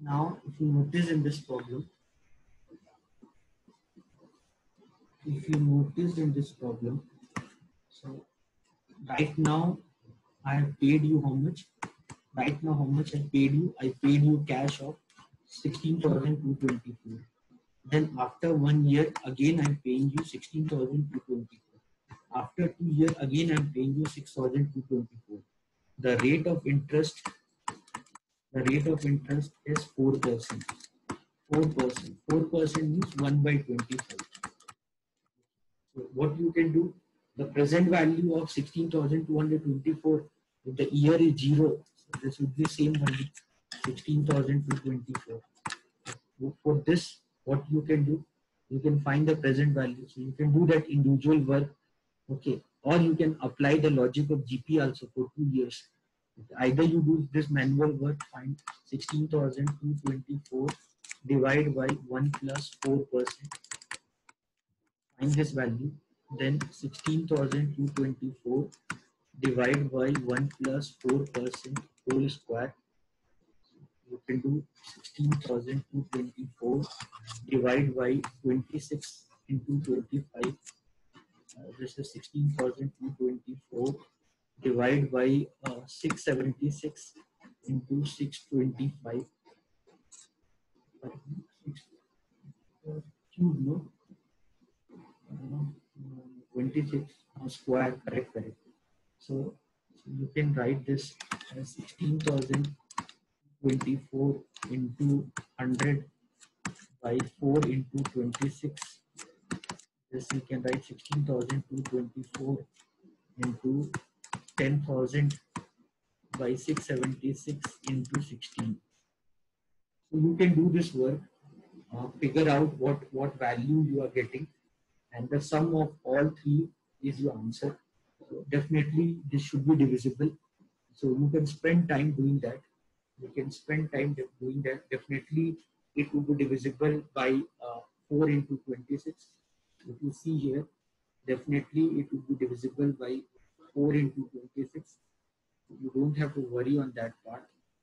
Now, if you notice in this problem, so right now I have paid you how much? Right now, how much I paid you? I paid you cash of 16,224. Then after 1 year, again I'm paying you 16,224. After 2 years, again I'm paying you 6,224. The rate of interest, is 4%. 4%. 4% means 1/25. So what you can do, the present value of 16,224, if the year is 0, so this would be same value, 16,224. For this, what you can do, you can find the present value. So you can do that individual work, okay, or you can apply the logic of GP also for 2 years. Either you do this manual work, find 16,224 divide by 1 plus 4%, find this value, then 16,224 divide by 1 plus 4% whole square. You can do 16,224 divide by 26 into 25. This is 16,224 divide by 676 into 625. Cube, no? 26 square, correct. So you can write this as 16,024 into 100 by 4 into 26. This you can write 16,224 into 10,000 by 676 into 16. So you can do this work, figure out what value you are getting, and the sum of all three is your answer. So definitely this should be divisible. So you can spend time doing that. Definitely it will be divisible by 4 into 26. If you see here, definitely it will be divisible by 4 into 26. You don't have to worry on that part.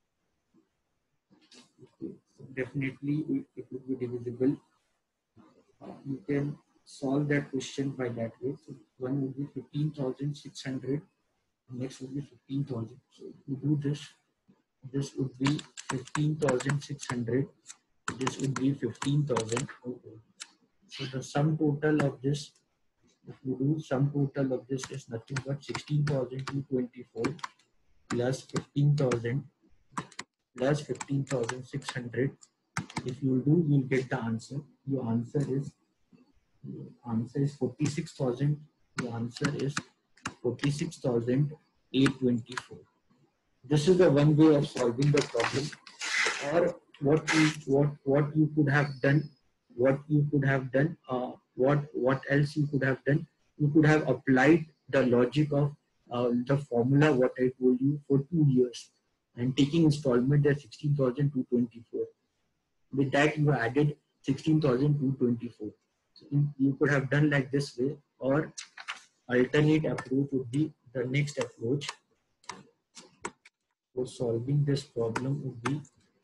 Okay. So definitely it will be divisible. You can solve that question by that way. So one would be 15,600, next would be 15,000. So if you do this would be 15,600, this would be 15,000. Okay. So the sum total of this, if you do sum total of this, is nothing but 16,224 plus 15,000 plus 15,600. If you do, you'll get the answer. Your answer is 46,000. The answer is 46,824. This is the one way of solving the problem. Or what you could have done, what else you could have done? You could have applied the logic of the formula what I told you for 2 years and taking installment at 16,224. With that, you added 16,224. So you could have done like this way, or alternate approach would be the next approach for solving this problem would be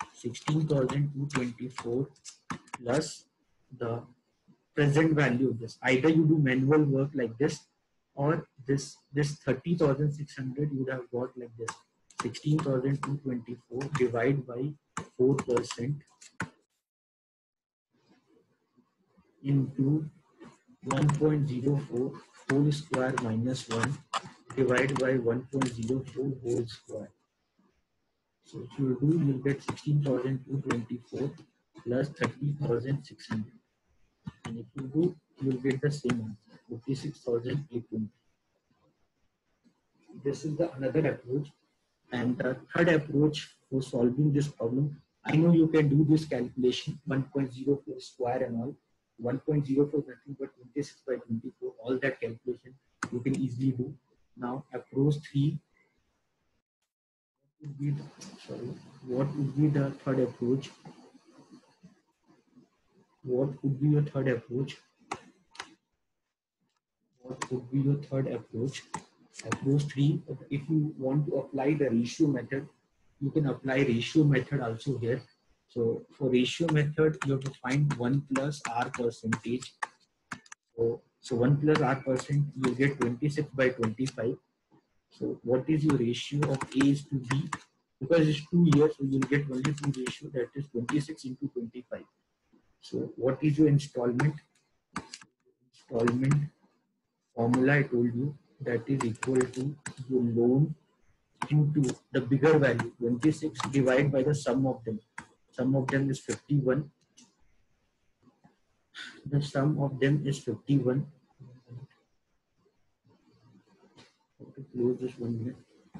16,224 plus the present value of this. Either you do manual work like this, or this 30,600 you would have got like this. 16,224 divided by 4% into 1.04 whole square minus 1 divided by 1.04 whole square. So if you do, you'll get 16,224 plus 30,600. And if you do, you'll get the same answer, 56,820. This is the another approach. And the third approach for solving this problem, I know you can do this calculation, 1.04 square and all. 1.04 nothing but 26 by 24. All that calculation you can easily do. Now approach 3. What would be the third approach? What would be your third approach? Approach 3. If you want to apply the ratio method, you can apply ratio method also here. So for ratio method, you have to find 1 plus R percentage. So 1 plus R percent, you get 26 by 25. So what is your ratio of A is to B? Because it's 2 years, so you'll get only 2 ratio, that is 26 into 25. So what is your installment? Installment formula I told you, that is equal to your loan into the bigger value, 26, divided by the sum of them. Sum of them is 51. The sum of them is 51. Okay, close this 1 minute.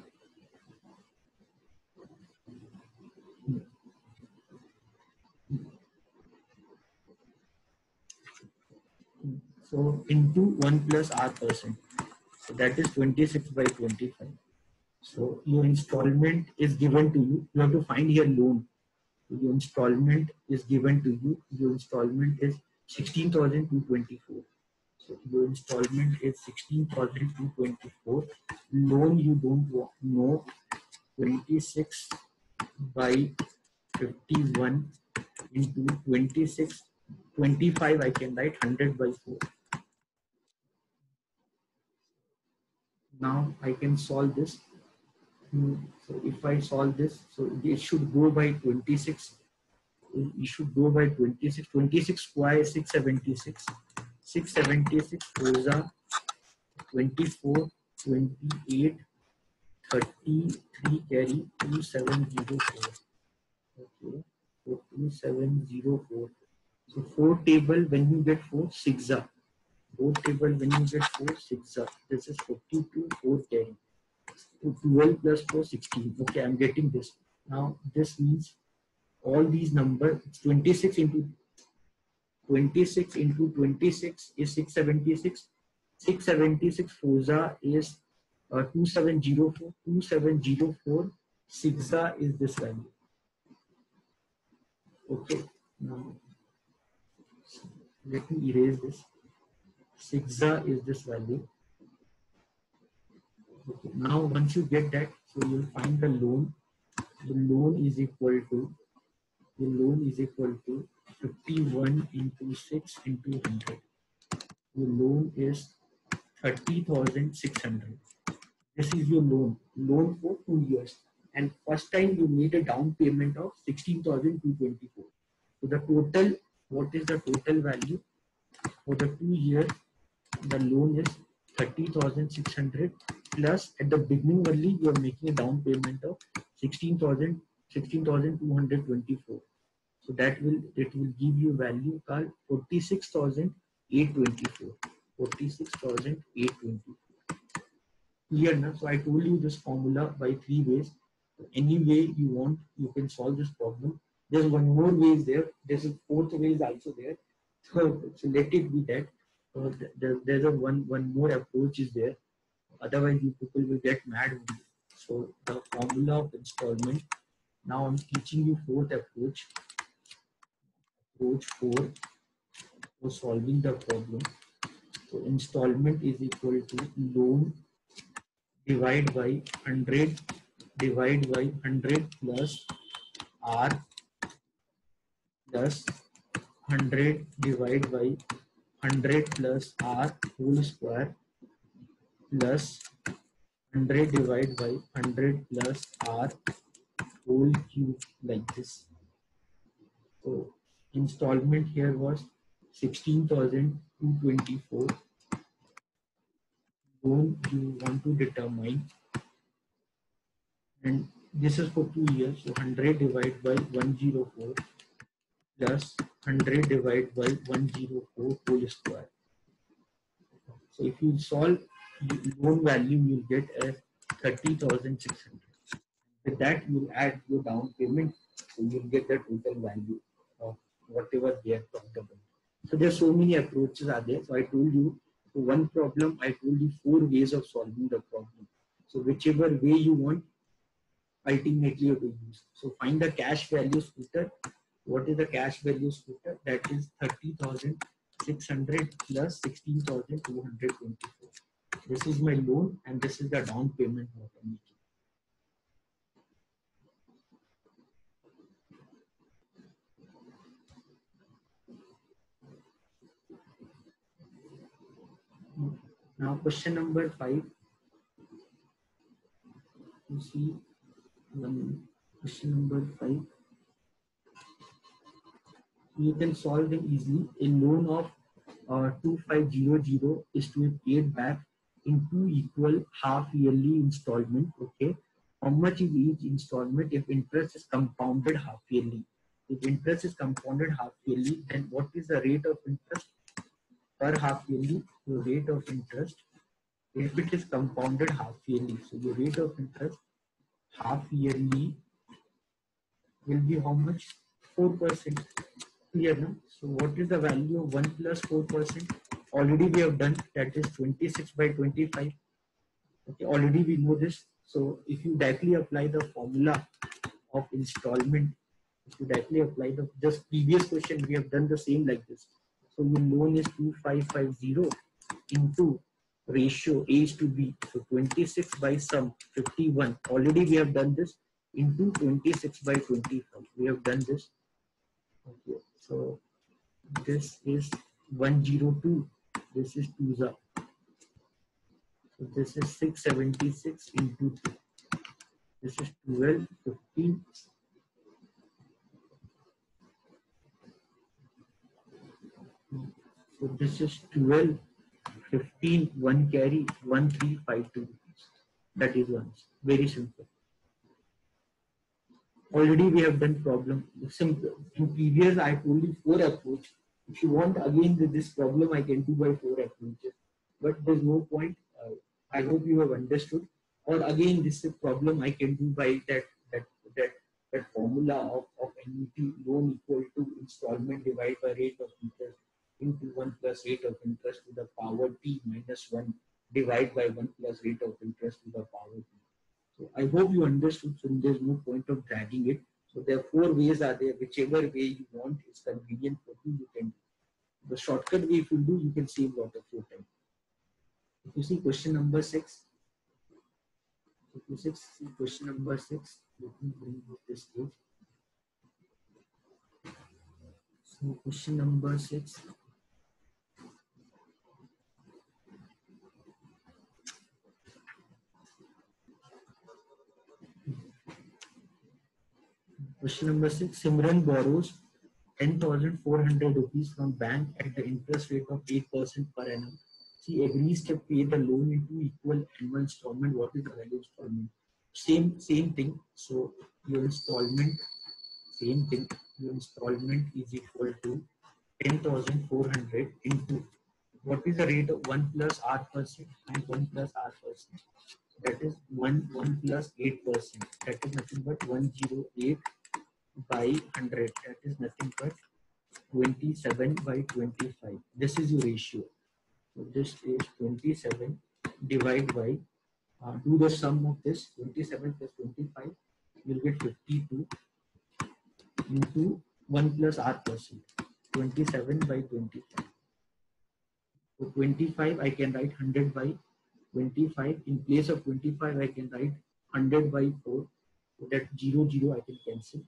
So into 1 plus R percent. So that is 26 by 25. So your installment is given to you. You have to find your loan. Your installment is given to you. Your installment is 16,224. So your installment is 16,224. Loan you don't know, 26 by 51 into 26, 25 I can write 100 by 4. Now I can solve this. So if I solve this, so it should go by 26. You should go by 26. 26 square 676. 676 4s are 24, 28, 33 carry 2704. Okay, so 2704. So 4 table when you get 4, 6 are. 4 table when you get 4, 6 are. This is 42, 4 carry. So 12 plus 4, 16. Okay, I'm getting this. Now this means all these numbers, 26 into 26 into 26 is 676. 676 4za is 2704. 2704 6za is this value. Okay, now let me erase this. 6za is this value. Okay, now once you get that, so you'll find the loan. The loan is equal to 51 into 6 into 100. Your loan is 30,600. This is your loan for 2 years. And first time you made a down payment of 16,224. So the total, what is the total value for the 2 years? The loan is 30,600 plus at the beginning only you are making a down payment of 16,224. So it will give you value called 46,824. 46,824. Clear now? So I told you this formula by 3 ways. So any way you want, you can solve this problem. There's one more way is there. There's a fourth way is also there. So let it be that. There's a one more approach is there. Otherwise, you people will get mad with you. So the formula of installment. Now I'm teaching you fourth approach. Approach 4 for solving the problem. So installment is equal to loan divide by 100 plus R plus 100 divide by 100 plus R whole square plus 100 divide by 100 plus R whole cube, like this. So installment here was 16,224. Loan you want to determine, and this is for 2 years. So 100 divided by 104 plus 100 divided by 104 whole square. So if you solve, loan value you'll get as 30,600. With that you'll add your down payment, so you'll get the total value of whatever they have talked about. So there's so many approaches are there. So I told you, for one problem I told you 4 ways of solving the problem. So whichever way you want, ultimately you have to use. So find the cash value scooter. What is the cash value scooter? That is 30,600 plus 16,224. This is my loan and this is the down payment what I'm making. Now question number 5. You see, question number 5. You can solve them easily. A loan of 2500 is to be paid back in 2 equal half yearly installment. Okay, how much is each installment if interest is compounded half yearly? If interest is compounded half yearly, then what is the rate of interest per half yearly? The rate of interest, if it is compounded half yearly, so the rate of interest half yearly will be how much? 4%. Clear now? So what is the value of 1 plus 4%? Already we have done, that is 26 by 25. Okay, already we know this. So if you directly apply the formula of installment, if you directly apply the just previous question, we have done the same like this. So your loan is 2550 into ratio A is to B. So 26 by sum 51. Already we have done this into 26 by 25. We have done this. Okay, so this is 102. This is 2 za. So this is 676 into 3. This is 12, 15. So this is 12, 15, 1 carry, 1352 rupees. That is once. Very simple. Already we have done problem. Simple. In previous I told you 4 approach. If you want again this problem, I can do by 4 approaches. But there's no point. I hope you have understood. Or again, this is a problem I can do by that formula of annuity loan equal to installment divided by rate of interest into 1 plus rate of interest to the power t minus 1 divided by 1 plus rate of interest to the power t. So I hope you understood. So there's no point of dragging it. So there are 4 ways are there. Whichever way you want is convenient for you, you can do. The shortcut way if you do, you can save a lot of your time. If you see question number 6. If you see question number 6, let me bring this page. So question number 6. Question number 6. Simran borrows 10,400 rupees from bank at the interest rate of 8% per annum. She agrees to pay the loan in 2 equal annual installment. What is the value installment? Same thing. So your installment, same thing. Your installment is equal to 10,400 into what is the rate of 1 plus R% and 1 plus R%. That is 1 plus 8%. That is nothing but 108 by 100. That is nothing but 27 by 25. This is your ratio. So this is 27 divided by, do the sum of this, 27 plus 25, you will get 52 into 1 plus R%, 27 by 25. So 25 I can write 100 by 25. In place of 25 I can write 100 by 4. So that 0, 0 I can cancel.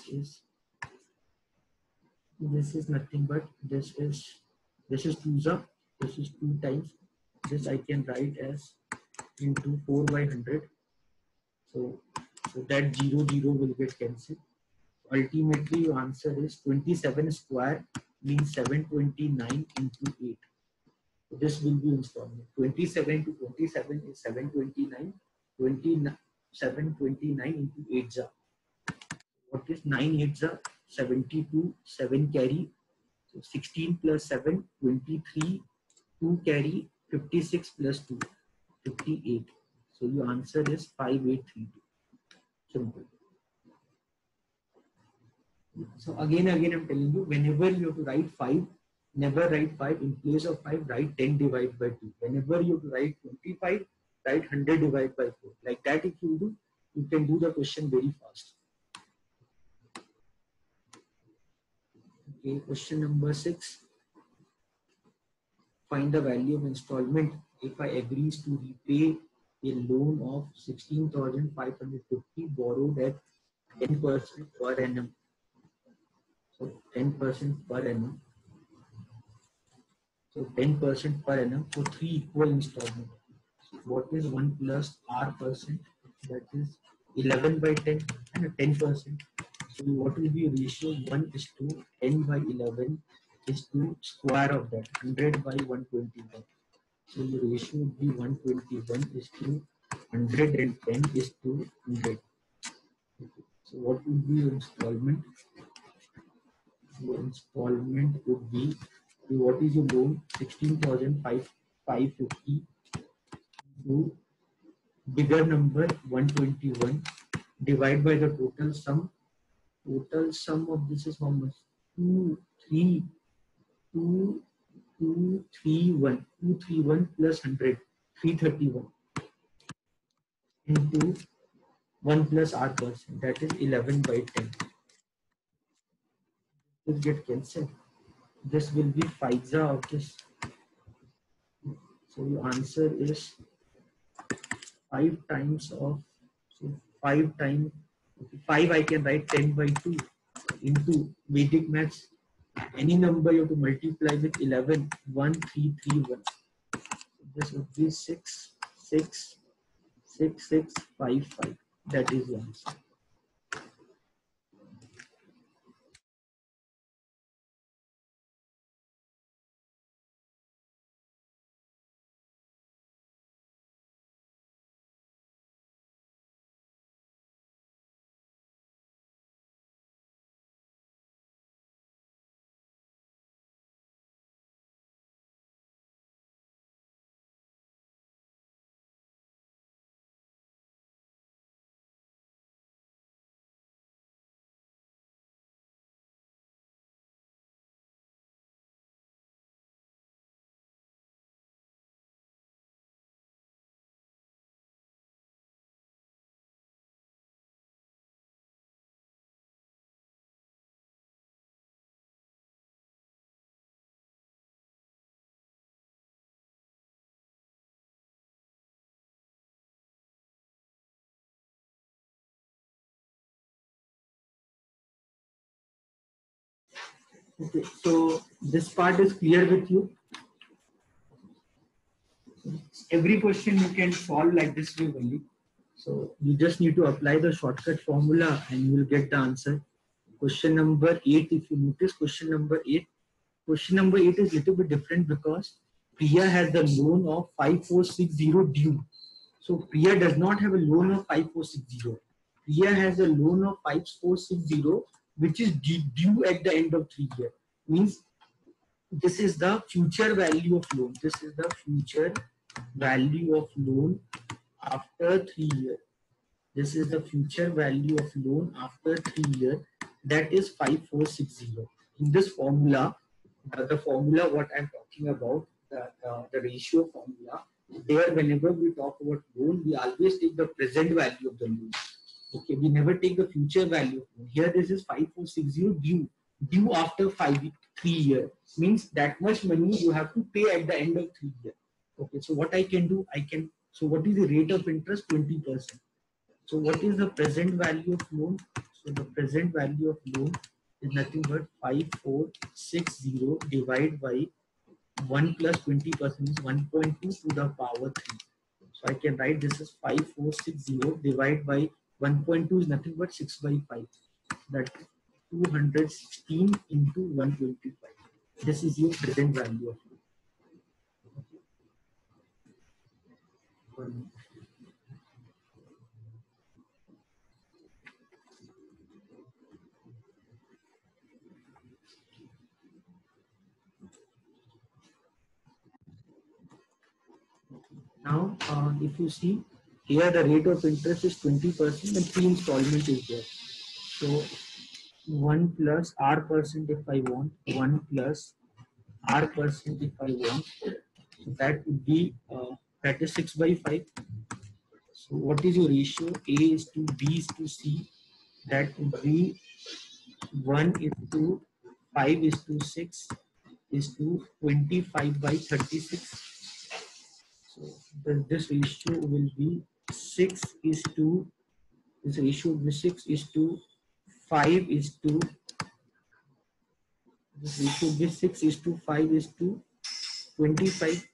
This is nothing but this is 2 za. This is 2 times. This I can write as into 4 by 100. So that 0, 0 will get cancelled. Ultimately your answer is 27 square means 729 into 8. So this will be installment. 27 to 27 is 729. 729 into 8 za. What is 9 8 za? 72. 7 carry. So 16 plus 7, 23. 2 carry. 56 plus 2, 58. So your answer is 5832. Simple. So again I'm telling you, whenever you have to write 5, never write 5. In place of 5, write 10 divided by 2. Whenever you have to write 25, write 100 divided by 4. Like that if you do, you can do the question very fast. Okay, question number 6. Find the value of installment if I agrees to repay a loan of 16,550 borrowed at 10% per annum. So 10% per annum. So 10% per annum for 3 equal installments. What is 1 plus R%? That is 11 by 10 and a 10%. So what will be ratio? 1 is to 10 by 11 is to square of that, 100 by 121. So the ratio would be 121 is to 110 is to 100. So what would be your installment? Your installment would be, what is your loan? 16,550 to bigger number 121 divide by the total sum. Total sum of this is how much? 2 3 2 231 231 plus 100 331 into 1 plus R%, that is 11 by 10. This get cancelled. This will be phi of this. So your answer is 5 times of, so 5 times, 5 I can write 10 by 2 into Vedic maths. Any number you have to multiply with 11, 1, 3, 3, 1. So this would be 6, 6, 6, 6, 5, 5. That is the answer. Okay, so this part is clear with you. Every question you can solve like this way only. So you just need to apply the shortcut formula and you will get the answer. Question number 8, if you notice question number 8. Question number 8 is little bit different because Priya has the loan of 5460 due. So Priya does not have a loan of 5460. Priya has a loan of 5460 which is due at the end of 3 years. Means this is the future value of loan. This is the future value of loan after 3 years. This is the future value of loan after 3 years. That is 5460. In this formula, the formula what I'm talking about, the ratio formula, there whenever we talk about loan, we always take the present value of the loan. Okay, we never take the future value of loan. Here this is 5460 due after 3 years. Means that much money you have to pay at the end of 3 years. Okay, so what I can do, so what is the rate of interest? 20%. So what is the present value of loan? So the present value of loan is nothing but 5460 divided by 1 plus 20% is 1.2 to the power 3. So I can write this as 5460 divided by 1.2 is nothing but 6 by 5. That 216 into 125. This is your present value of loan. Now, if you see here, the rate of interest is 20% and 3 installment is there. So 1 plus R% if I want, 1 plus R% if I want, so that would be that is 6 by 5. So what is your ratio? A is to B is to C. That would be 1 is to 5 is to 6 is to 25 by 36. So this ratio will be 6 is to, this ratio will be 6 is to 5 is to, this ratio will be 6 is to 5 is to 25,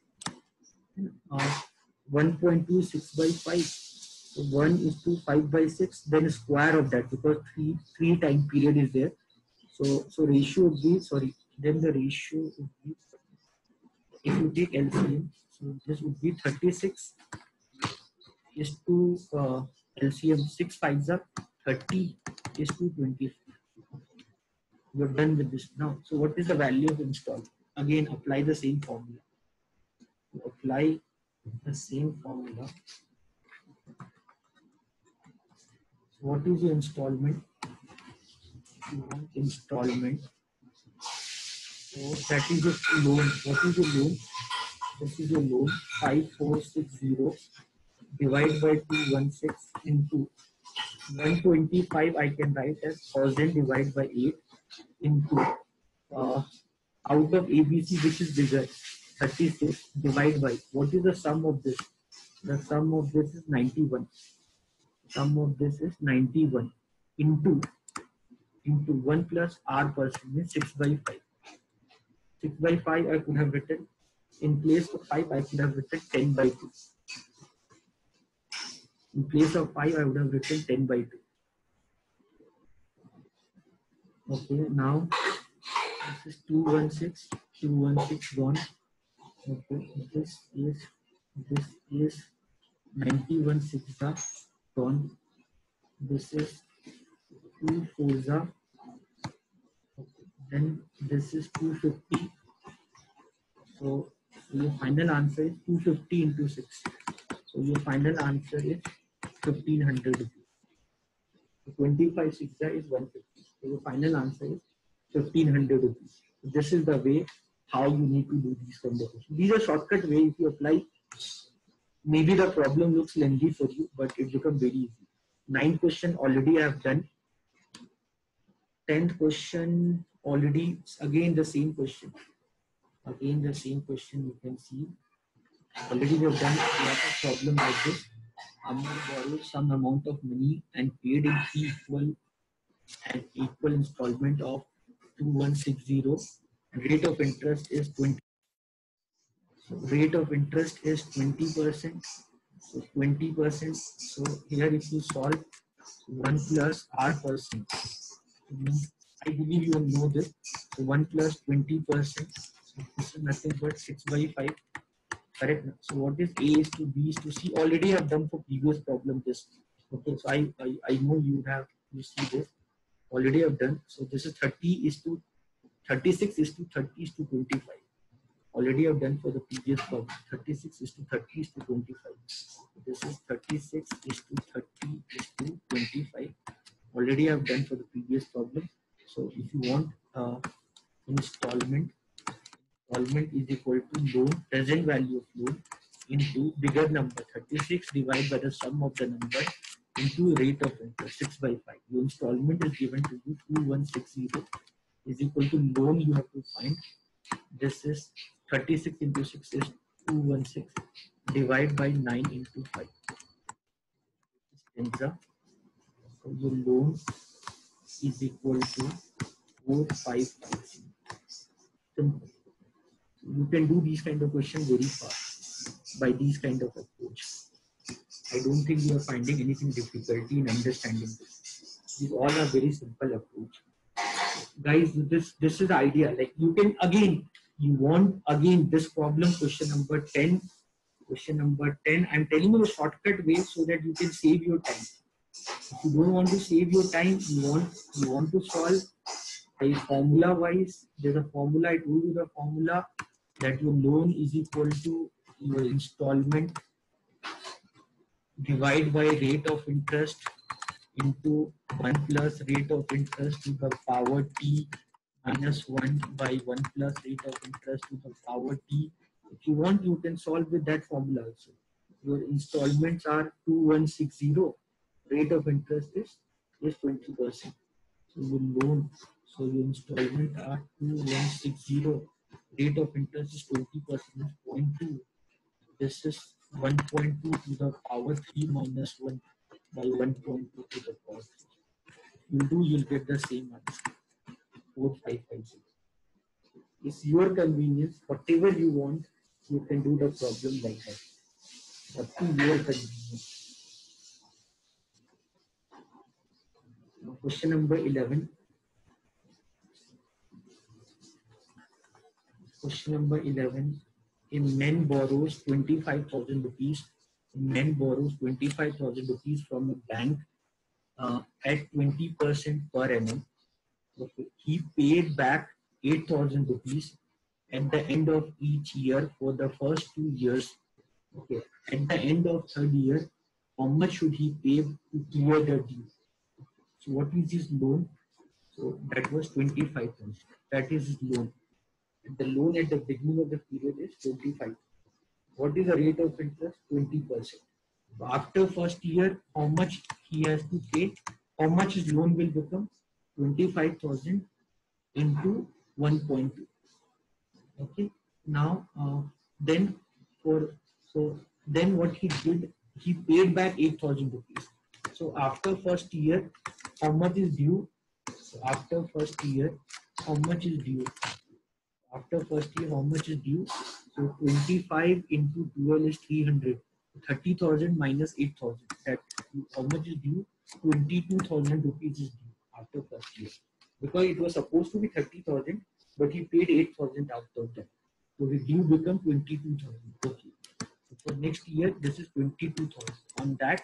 1.26 by 5. So 1 is to 5 by 6, then square of that, because three time period is there. So ratio would be, sorry, then the ratio would be, if you take LCM, so this would be 36 is to LCM 6 5s are 30 is to 20. We're done with this now. So what is the value of install? Again, apply the same formula. Apply the same formula. So what is your installment? You want installment. So that is your loan. What is your loan? This is your loan. 5460 divided by 216 into 125. I can write as 1000 divided by 8 into out of ABC, which is bigger, 36 divided by, what is the sum of this? The sum of this is 91. Sum of this is 91 into 1 plus R percent means 6 by 5. 6 by 5 I could have written, in place of 5 I could have written 10 by 2. In place of 5 I would have written 10 by 2. Okay, now this is 216 gone. Okay, this is 91 sixes gone. This is 2 fours. Okay. Then this is 250. So your final answer is 250 into 6. So your final answer is 1500 rupees. So 25 sixes is 150. So your final answer is 1500 rupees. So this is the way how you need to do these kind of questions. These are shortcut way. If you apply, maybe the problem looks lengthy for you, but it becomes very easy. 9th question already I have done. 10th question already, again the same question. Again the same question, you can see. Already we have done a lot of problem like this. Amar borrowed some amount of money and paid in equal installment of 2160. Rate of interest is 20. So rate of interest is 20%. So 20%. So here if you solve 1 plus R percent, I believe you know this. So 1 plus 20%. So this is nothing but 6 by 5. Correct. So what is A is to B is to C? Already I've done for previous problem this. Okay. So I know you see this. Already I've done. So this is 30 is to 36 is to 30 is to 25. Already I've done for the previous problem. 36 is to 30 is to 25. This is 36 is to 30 is to 25. Already I've done for the previous problem. So if you want installment is equal to loan, present value of loan into bigger number 36 divided by the sum of the number into rate of interest 6 by 5. Your installment is given to you 2160 is equal to loan you have to find. This is 36 into 6 is 216 divided by 9 into 5. So your loan is equal to 455. Simple. You can do these kind of questions very fast by these kind of approach. I don't think you are finding anything difficulty in understanding this. These all are very simple approach. Guys, this is the idea. Like you can you want this problem question number 10. Question number 10. I'm telling you a shortcut way so that you can save your time. If you don't want to save your time, you want to solve a formula wise. There's a formula. I told you the formula that your loan is equal to your installment divided by rate of interest into 1 plus rate of interest to the power t minus 1 by 1 plus rate of interest to the power t. If you want, you can solve with that formula also. Your installments are 2160. Rate of interest is 20%. So your loan, so your installment are 2160. Rate of interest is 20%, 0.2. This is 1.2 to the power 3 minus 1 by 1.2 to the power 3. You'll get the same answer. 4556. It's your convenience. Whatever you want, you can do the problem like that. Up to your convenience. Now, question number 11. Question number 11. A man borrows 25,000 rupees. A man borrows 25,000 rupees from a bank at 20% per annum. Okay. He paid back 8,000 rupees at the end of each year for the first 2 years. Okay. At the end of third year, how much should he pay to clear the due? So what is his loan? So that was 25,000. That is his loan. The loan at the beginning of the period is 25. What is the rate of interest? 20%. After first year, how much he has to pay? How much his loan will become? 25,000 into 1.2. Okay. Now, then then what he did? He paid back 8,000 rupees. So after first year, how much is due? So after first year, how much is due? After first year, how much is due? So 25 into 12 is 300. 30,000 minus 8,000. That how much is due? 22,000 rupees is due after first year. Because it was supposed to be 30,000, but he paid 8,000 out of that. So the due become 22,000. Okay. So for next year, this is 22,000. On that,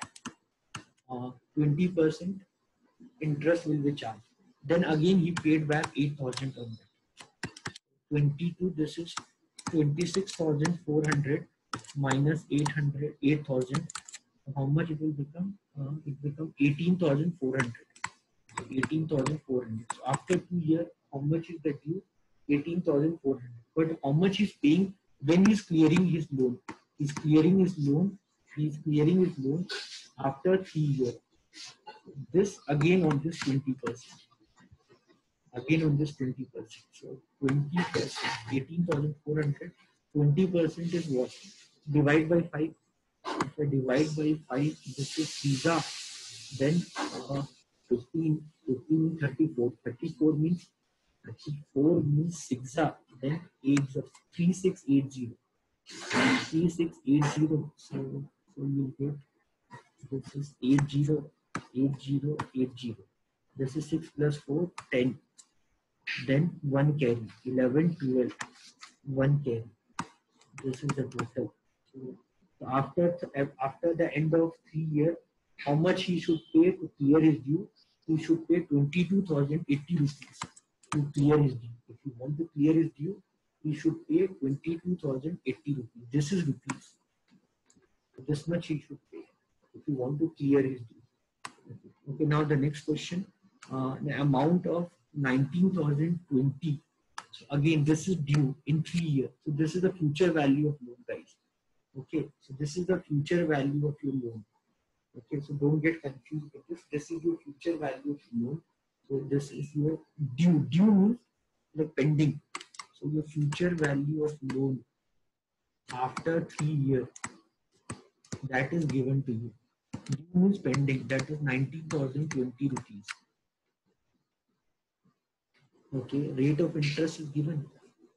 20% interest will be charged. Then again, he paid back 8,000 on that. 22, this is 26,400 minus 8,000. How much it will become? It becomes 18,400. 18,400. So after 2 years, how much is the due? 18,400. But how much he's paying when he's clearing his loan? He's clearing his loan. He's clearing his loan after 3 years. This again on this 20%. Again on this 20%. So 20%, 18,400. 20% is what? Divide by 5. If I divide by 5, this is pizza. Then 15, 34. 34 means 6. Then 8, 3680. 3680. So you get this is 80, 80, 80. This is 6 plus 4, 10. Then 1 carry, 11, 12, 1 carry. This is the total. So after the end of 3 years, how much he should pay to clear his due? He should pay 22,080 rupees to clear his due. If you want to clear his due, he should pay 22,080 rupees. This is rupees. This much he should pay if you want to clear his due. Okay, now the next question. The amount of 19,020. So again, this is due in 3 years. So this is the future value of loan, guys. Okay, so this is the future value of your loan. Okay, so don't get confused with this. This is your future value of loan. So this is your due. Due means like pending. So your future value of loan after 3 years, that is given to you. Due means pending. That is 19,020 rupees. Okay, rate of interest is given.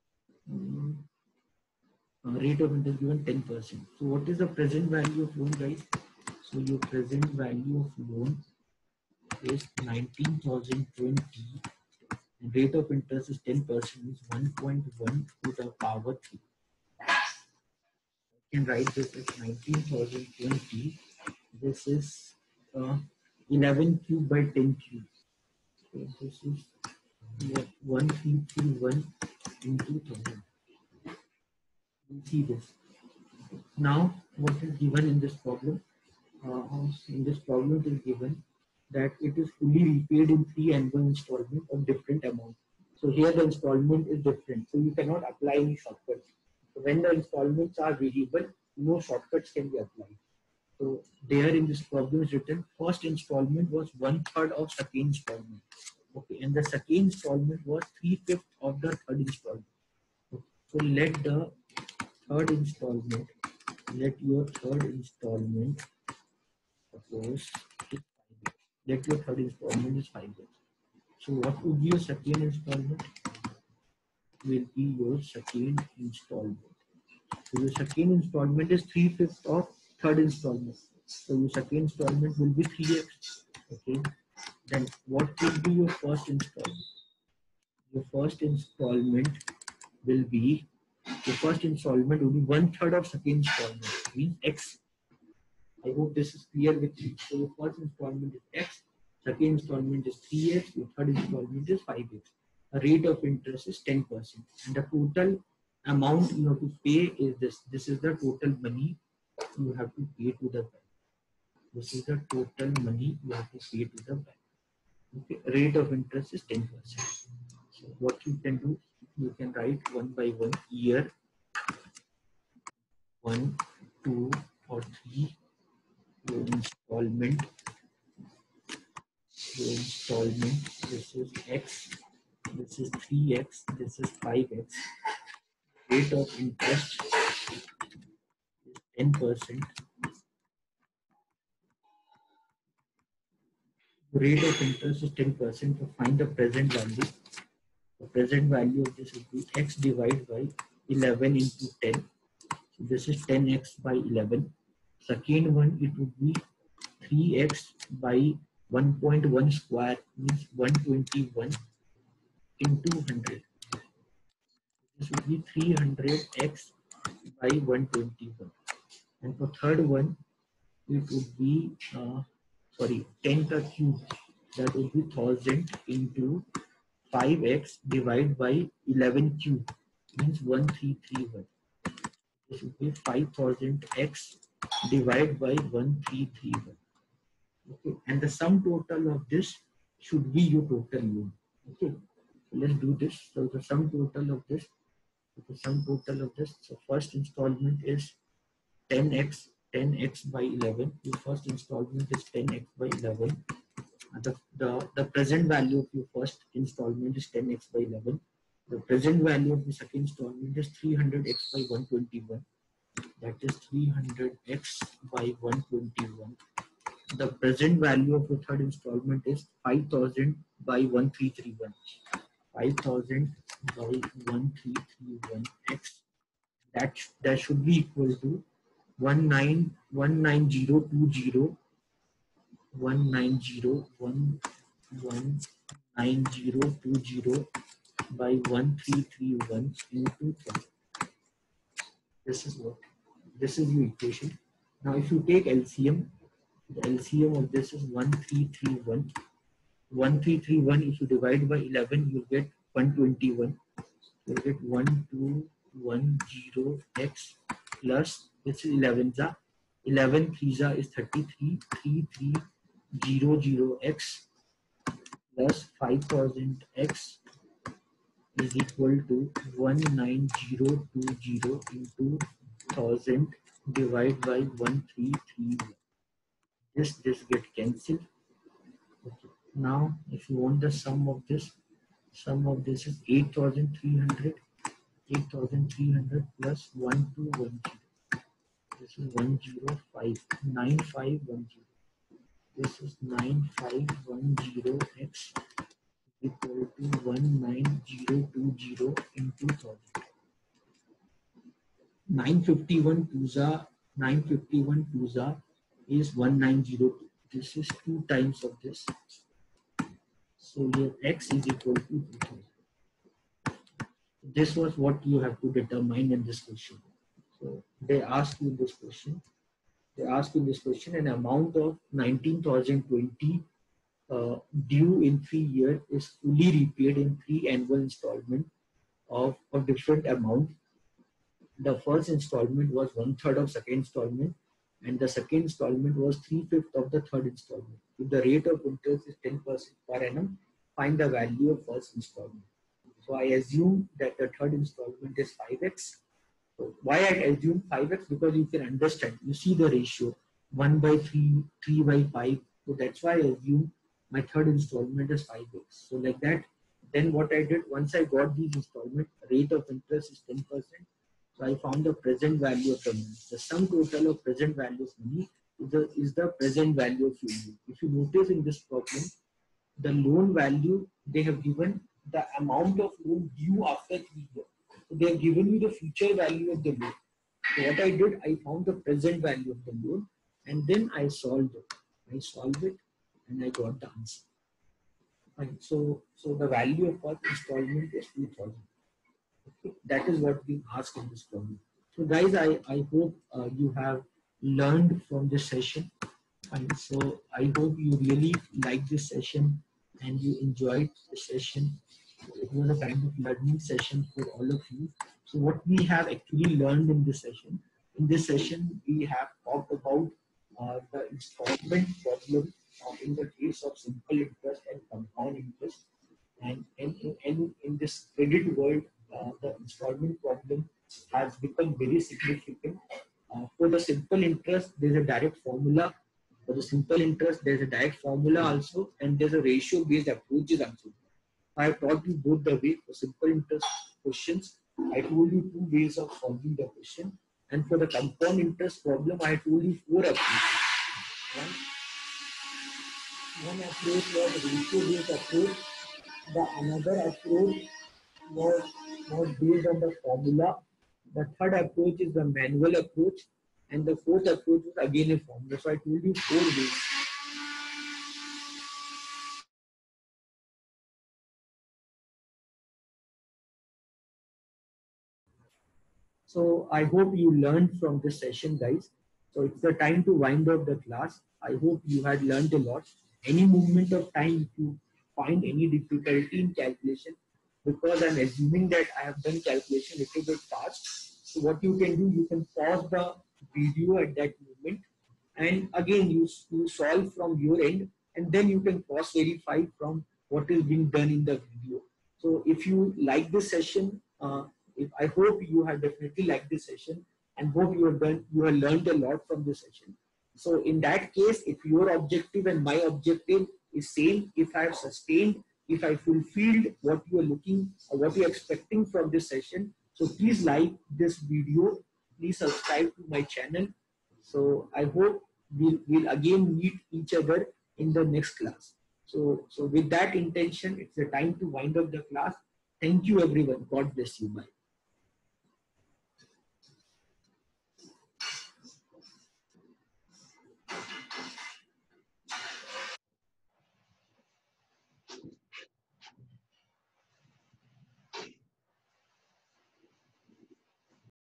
Rate of interest given 10%. So what is the present value of loan, guys? So your present value of loan is 19,020 and rate of interest is 10%, is 1.1 to the power 3. I can write this as 19,020. This is 11 cube by 10 cube. So this is 1331 into 1000. You see this. Now, what is given in this problem? In this problem, it is given that it is fully repaid in 3 annual installments of different amount. So here the installment is different. So you cannot apply any shortcuts. So when the installments are variable, no shortcuts can be applied. So there in this problem is written first installment was 1/3 of second installment. Okay, and the second installment was 3/5 of the third installment. Okay. So let the third installment, let your third installment, suppose let your third installment is 5 years. So what would be your second installment? will be your second installment. So your second installment is 3/5 of third installment. So your second installment will be 3x. Okay. Then what will be your first installment? Your first installment will be one third of second installment, means x. I hope this is clear with you. So your first installment is x, second installment is 3x, your third installment is 5x. The rate of interest is 10%, and the total amount you have to pay is this. This is the total money you have to pay to the bank. This is the total money you have to pay to the bank. Okay. Rate of interest is 10%. So what you can do, you can write one by one year 1, 2, or 3. Your installment, this is x, this is 3x, this is 5x. Rate of interest is 10%. Rate of interest is 10%. To find the present value, the present value of this would be x divided by 11 into 10. So this is 10x by 11. Second one, it would be 3x by 1.1 square, means 121 into 100. This would be 300x by 121. And for third one, it would be 10 the cube. That would be 1000 into 5x divided by 11 cube, means 1331. This would be 5000x divided by 1331. Okay, and the sum total of this should be your total loan. Okay, so let's do this. So the sum total of this, so first installment is 10x by 11. Your first installment is 10x by 11. The present value of your first installment is 10x by 11. The present value of the second installment is 300x by 121. That is 300x by 121. The present value of the third installment is 5000 by 1331. 5000 by 1331x. That should be equal to 19020 by 1331 into 10. This is your equation. Now if you take LCM, the LCM of this is 1331. 1331, if you divide by 11, you'll get 121. You'll get 1210x plus, this is 11 za. 11 3 is 33. 3300x plus 5000x is equal to 19020 into 1000 divided by 1331. This get cancelled. Okay. Now if you want the sum of this is 8300 plus 1210. This is 9510. This is 9510x equal to 19020 into 1000. 951 is 1902. This is 2 times of this. So your x is equal to 2000. This was what you have to determine in this question. So they ask you this question. An amount of 19,020 due in 3 years is fully repaid in 3 annual installments of a different amount. The first installment was 1/3 of second installment, and the second installment was 3/5 of the third installment. If the rate of interest is 10% per annum, find the value of first installment. So I assume that the third installment is 5x. So why I assume 5x? Because you can understand, you see the ratio 1 by 3, 3 by 5. So that's why I assume my third installment is 5x. So like that, then what I did, once I got these installment, rate of interest is 10%. So I found the present value of the money. The sum total of present value of money is the present value of your loan. If you notice in this problem, the loan value, they have given the amount of loan due after 3 years. So they have given you the future value of the loan. So what I did, I found the present value of the loan and then I solved it. I solved it and I got the answer. Fine. So the value of first installment is 2,000. Okay. That is what being asked in this problem. So guys, I hope you have learned from this session. And so I hope you really like this session and you enjoyed the session. It was a kind of learning session for all of you. So what we have actually learned in this session we have talked about the installment problem in the case of simple interest and compound interest. And in this credit world, the installment problem has become very significant. For the simple interest, there's a direct formula. For the simple interest, there's a direct formula also, and there's a ratio-based approaches also. I have taught you both the way. For simple interest questions, I told you 2 ways of solving the question. And for the compound interest problem, I told you 4 approaches. One approach was ratio-based approach. The another approach was, was based on the formula. The third approach is the manual approach. And the fourth approach is again a formula. So I told you 4 ways. So I hope you learned from this session, guys. So it's the time to wind up the class. I hope you had learned a lot. Any movement of time, if you find any difficulty in calculation, because I'm assuming that I have done calculation a little bit fast. So what you can do, you can pause the video at that moment, and again you solve from your end, and then you can cross verify from what is being done in the video. So if you like this session, I hope you have definitely liked this session and hope you have learned a lot from this session. So in that case, if your objective and my objective is same, if I have sustained, if I fulfilled what you are looking or what you are expecting from this session, so please like this video, please subscribe to my channel. So I hope we'll again meet each other in the next class. So with that intention, it's the time to wind up the class. Thank you everyone. God bless you. Bye.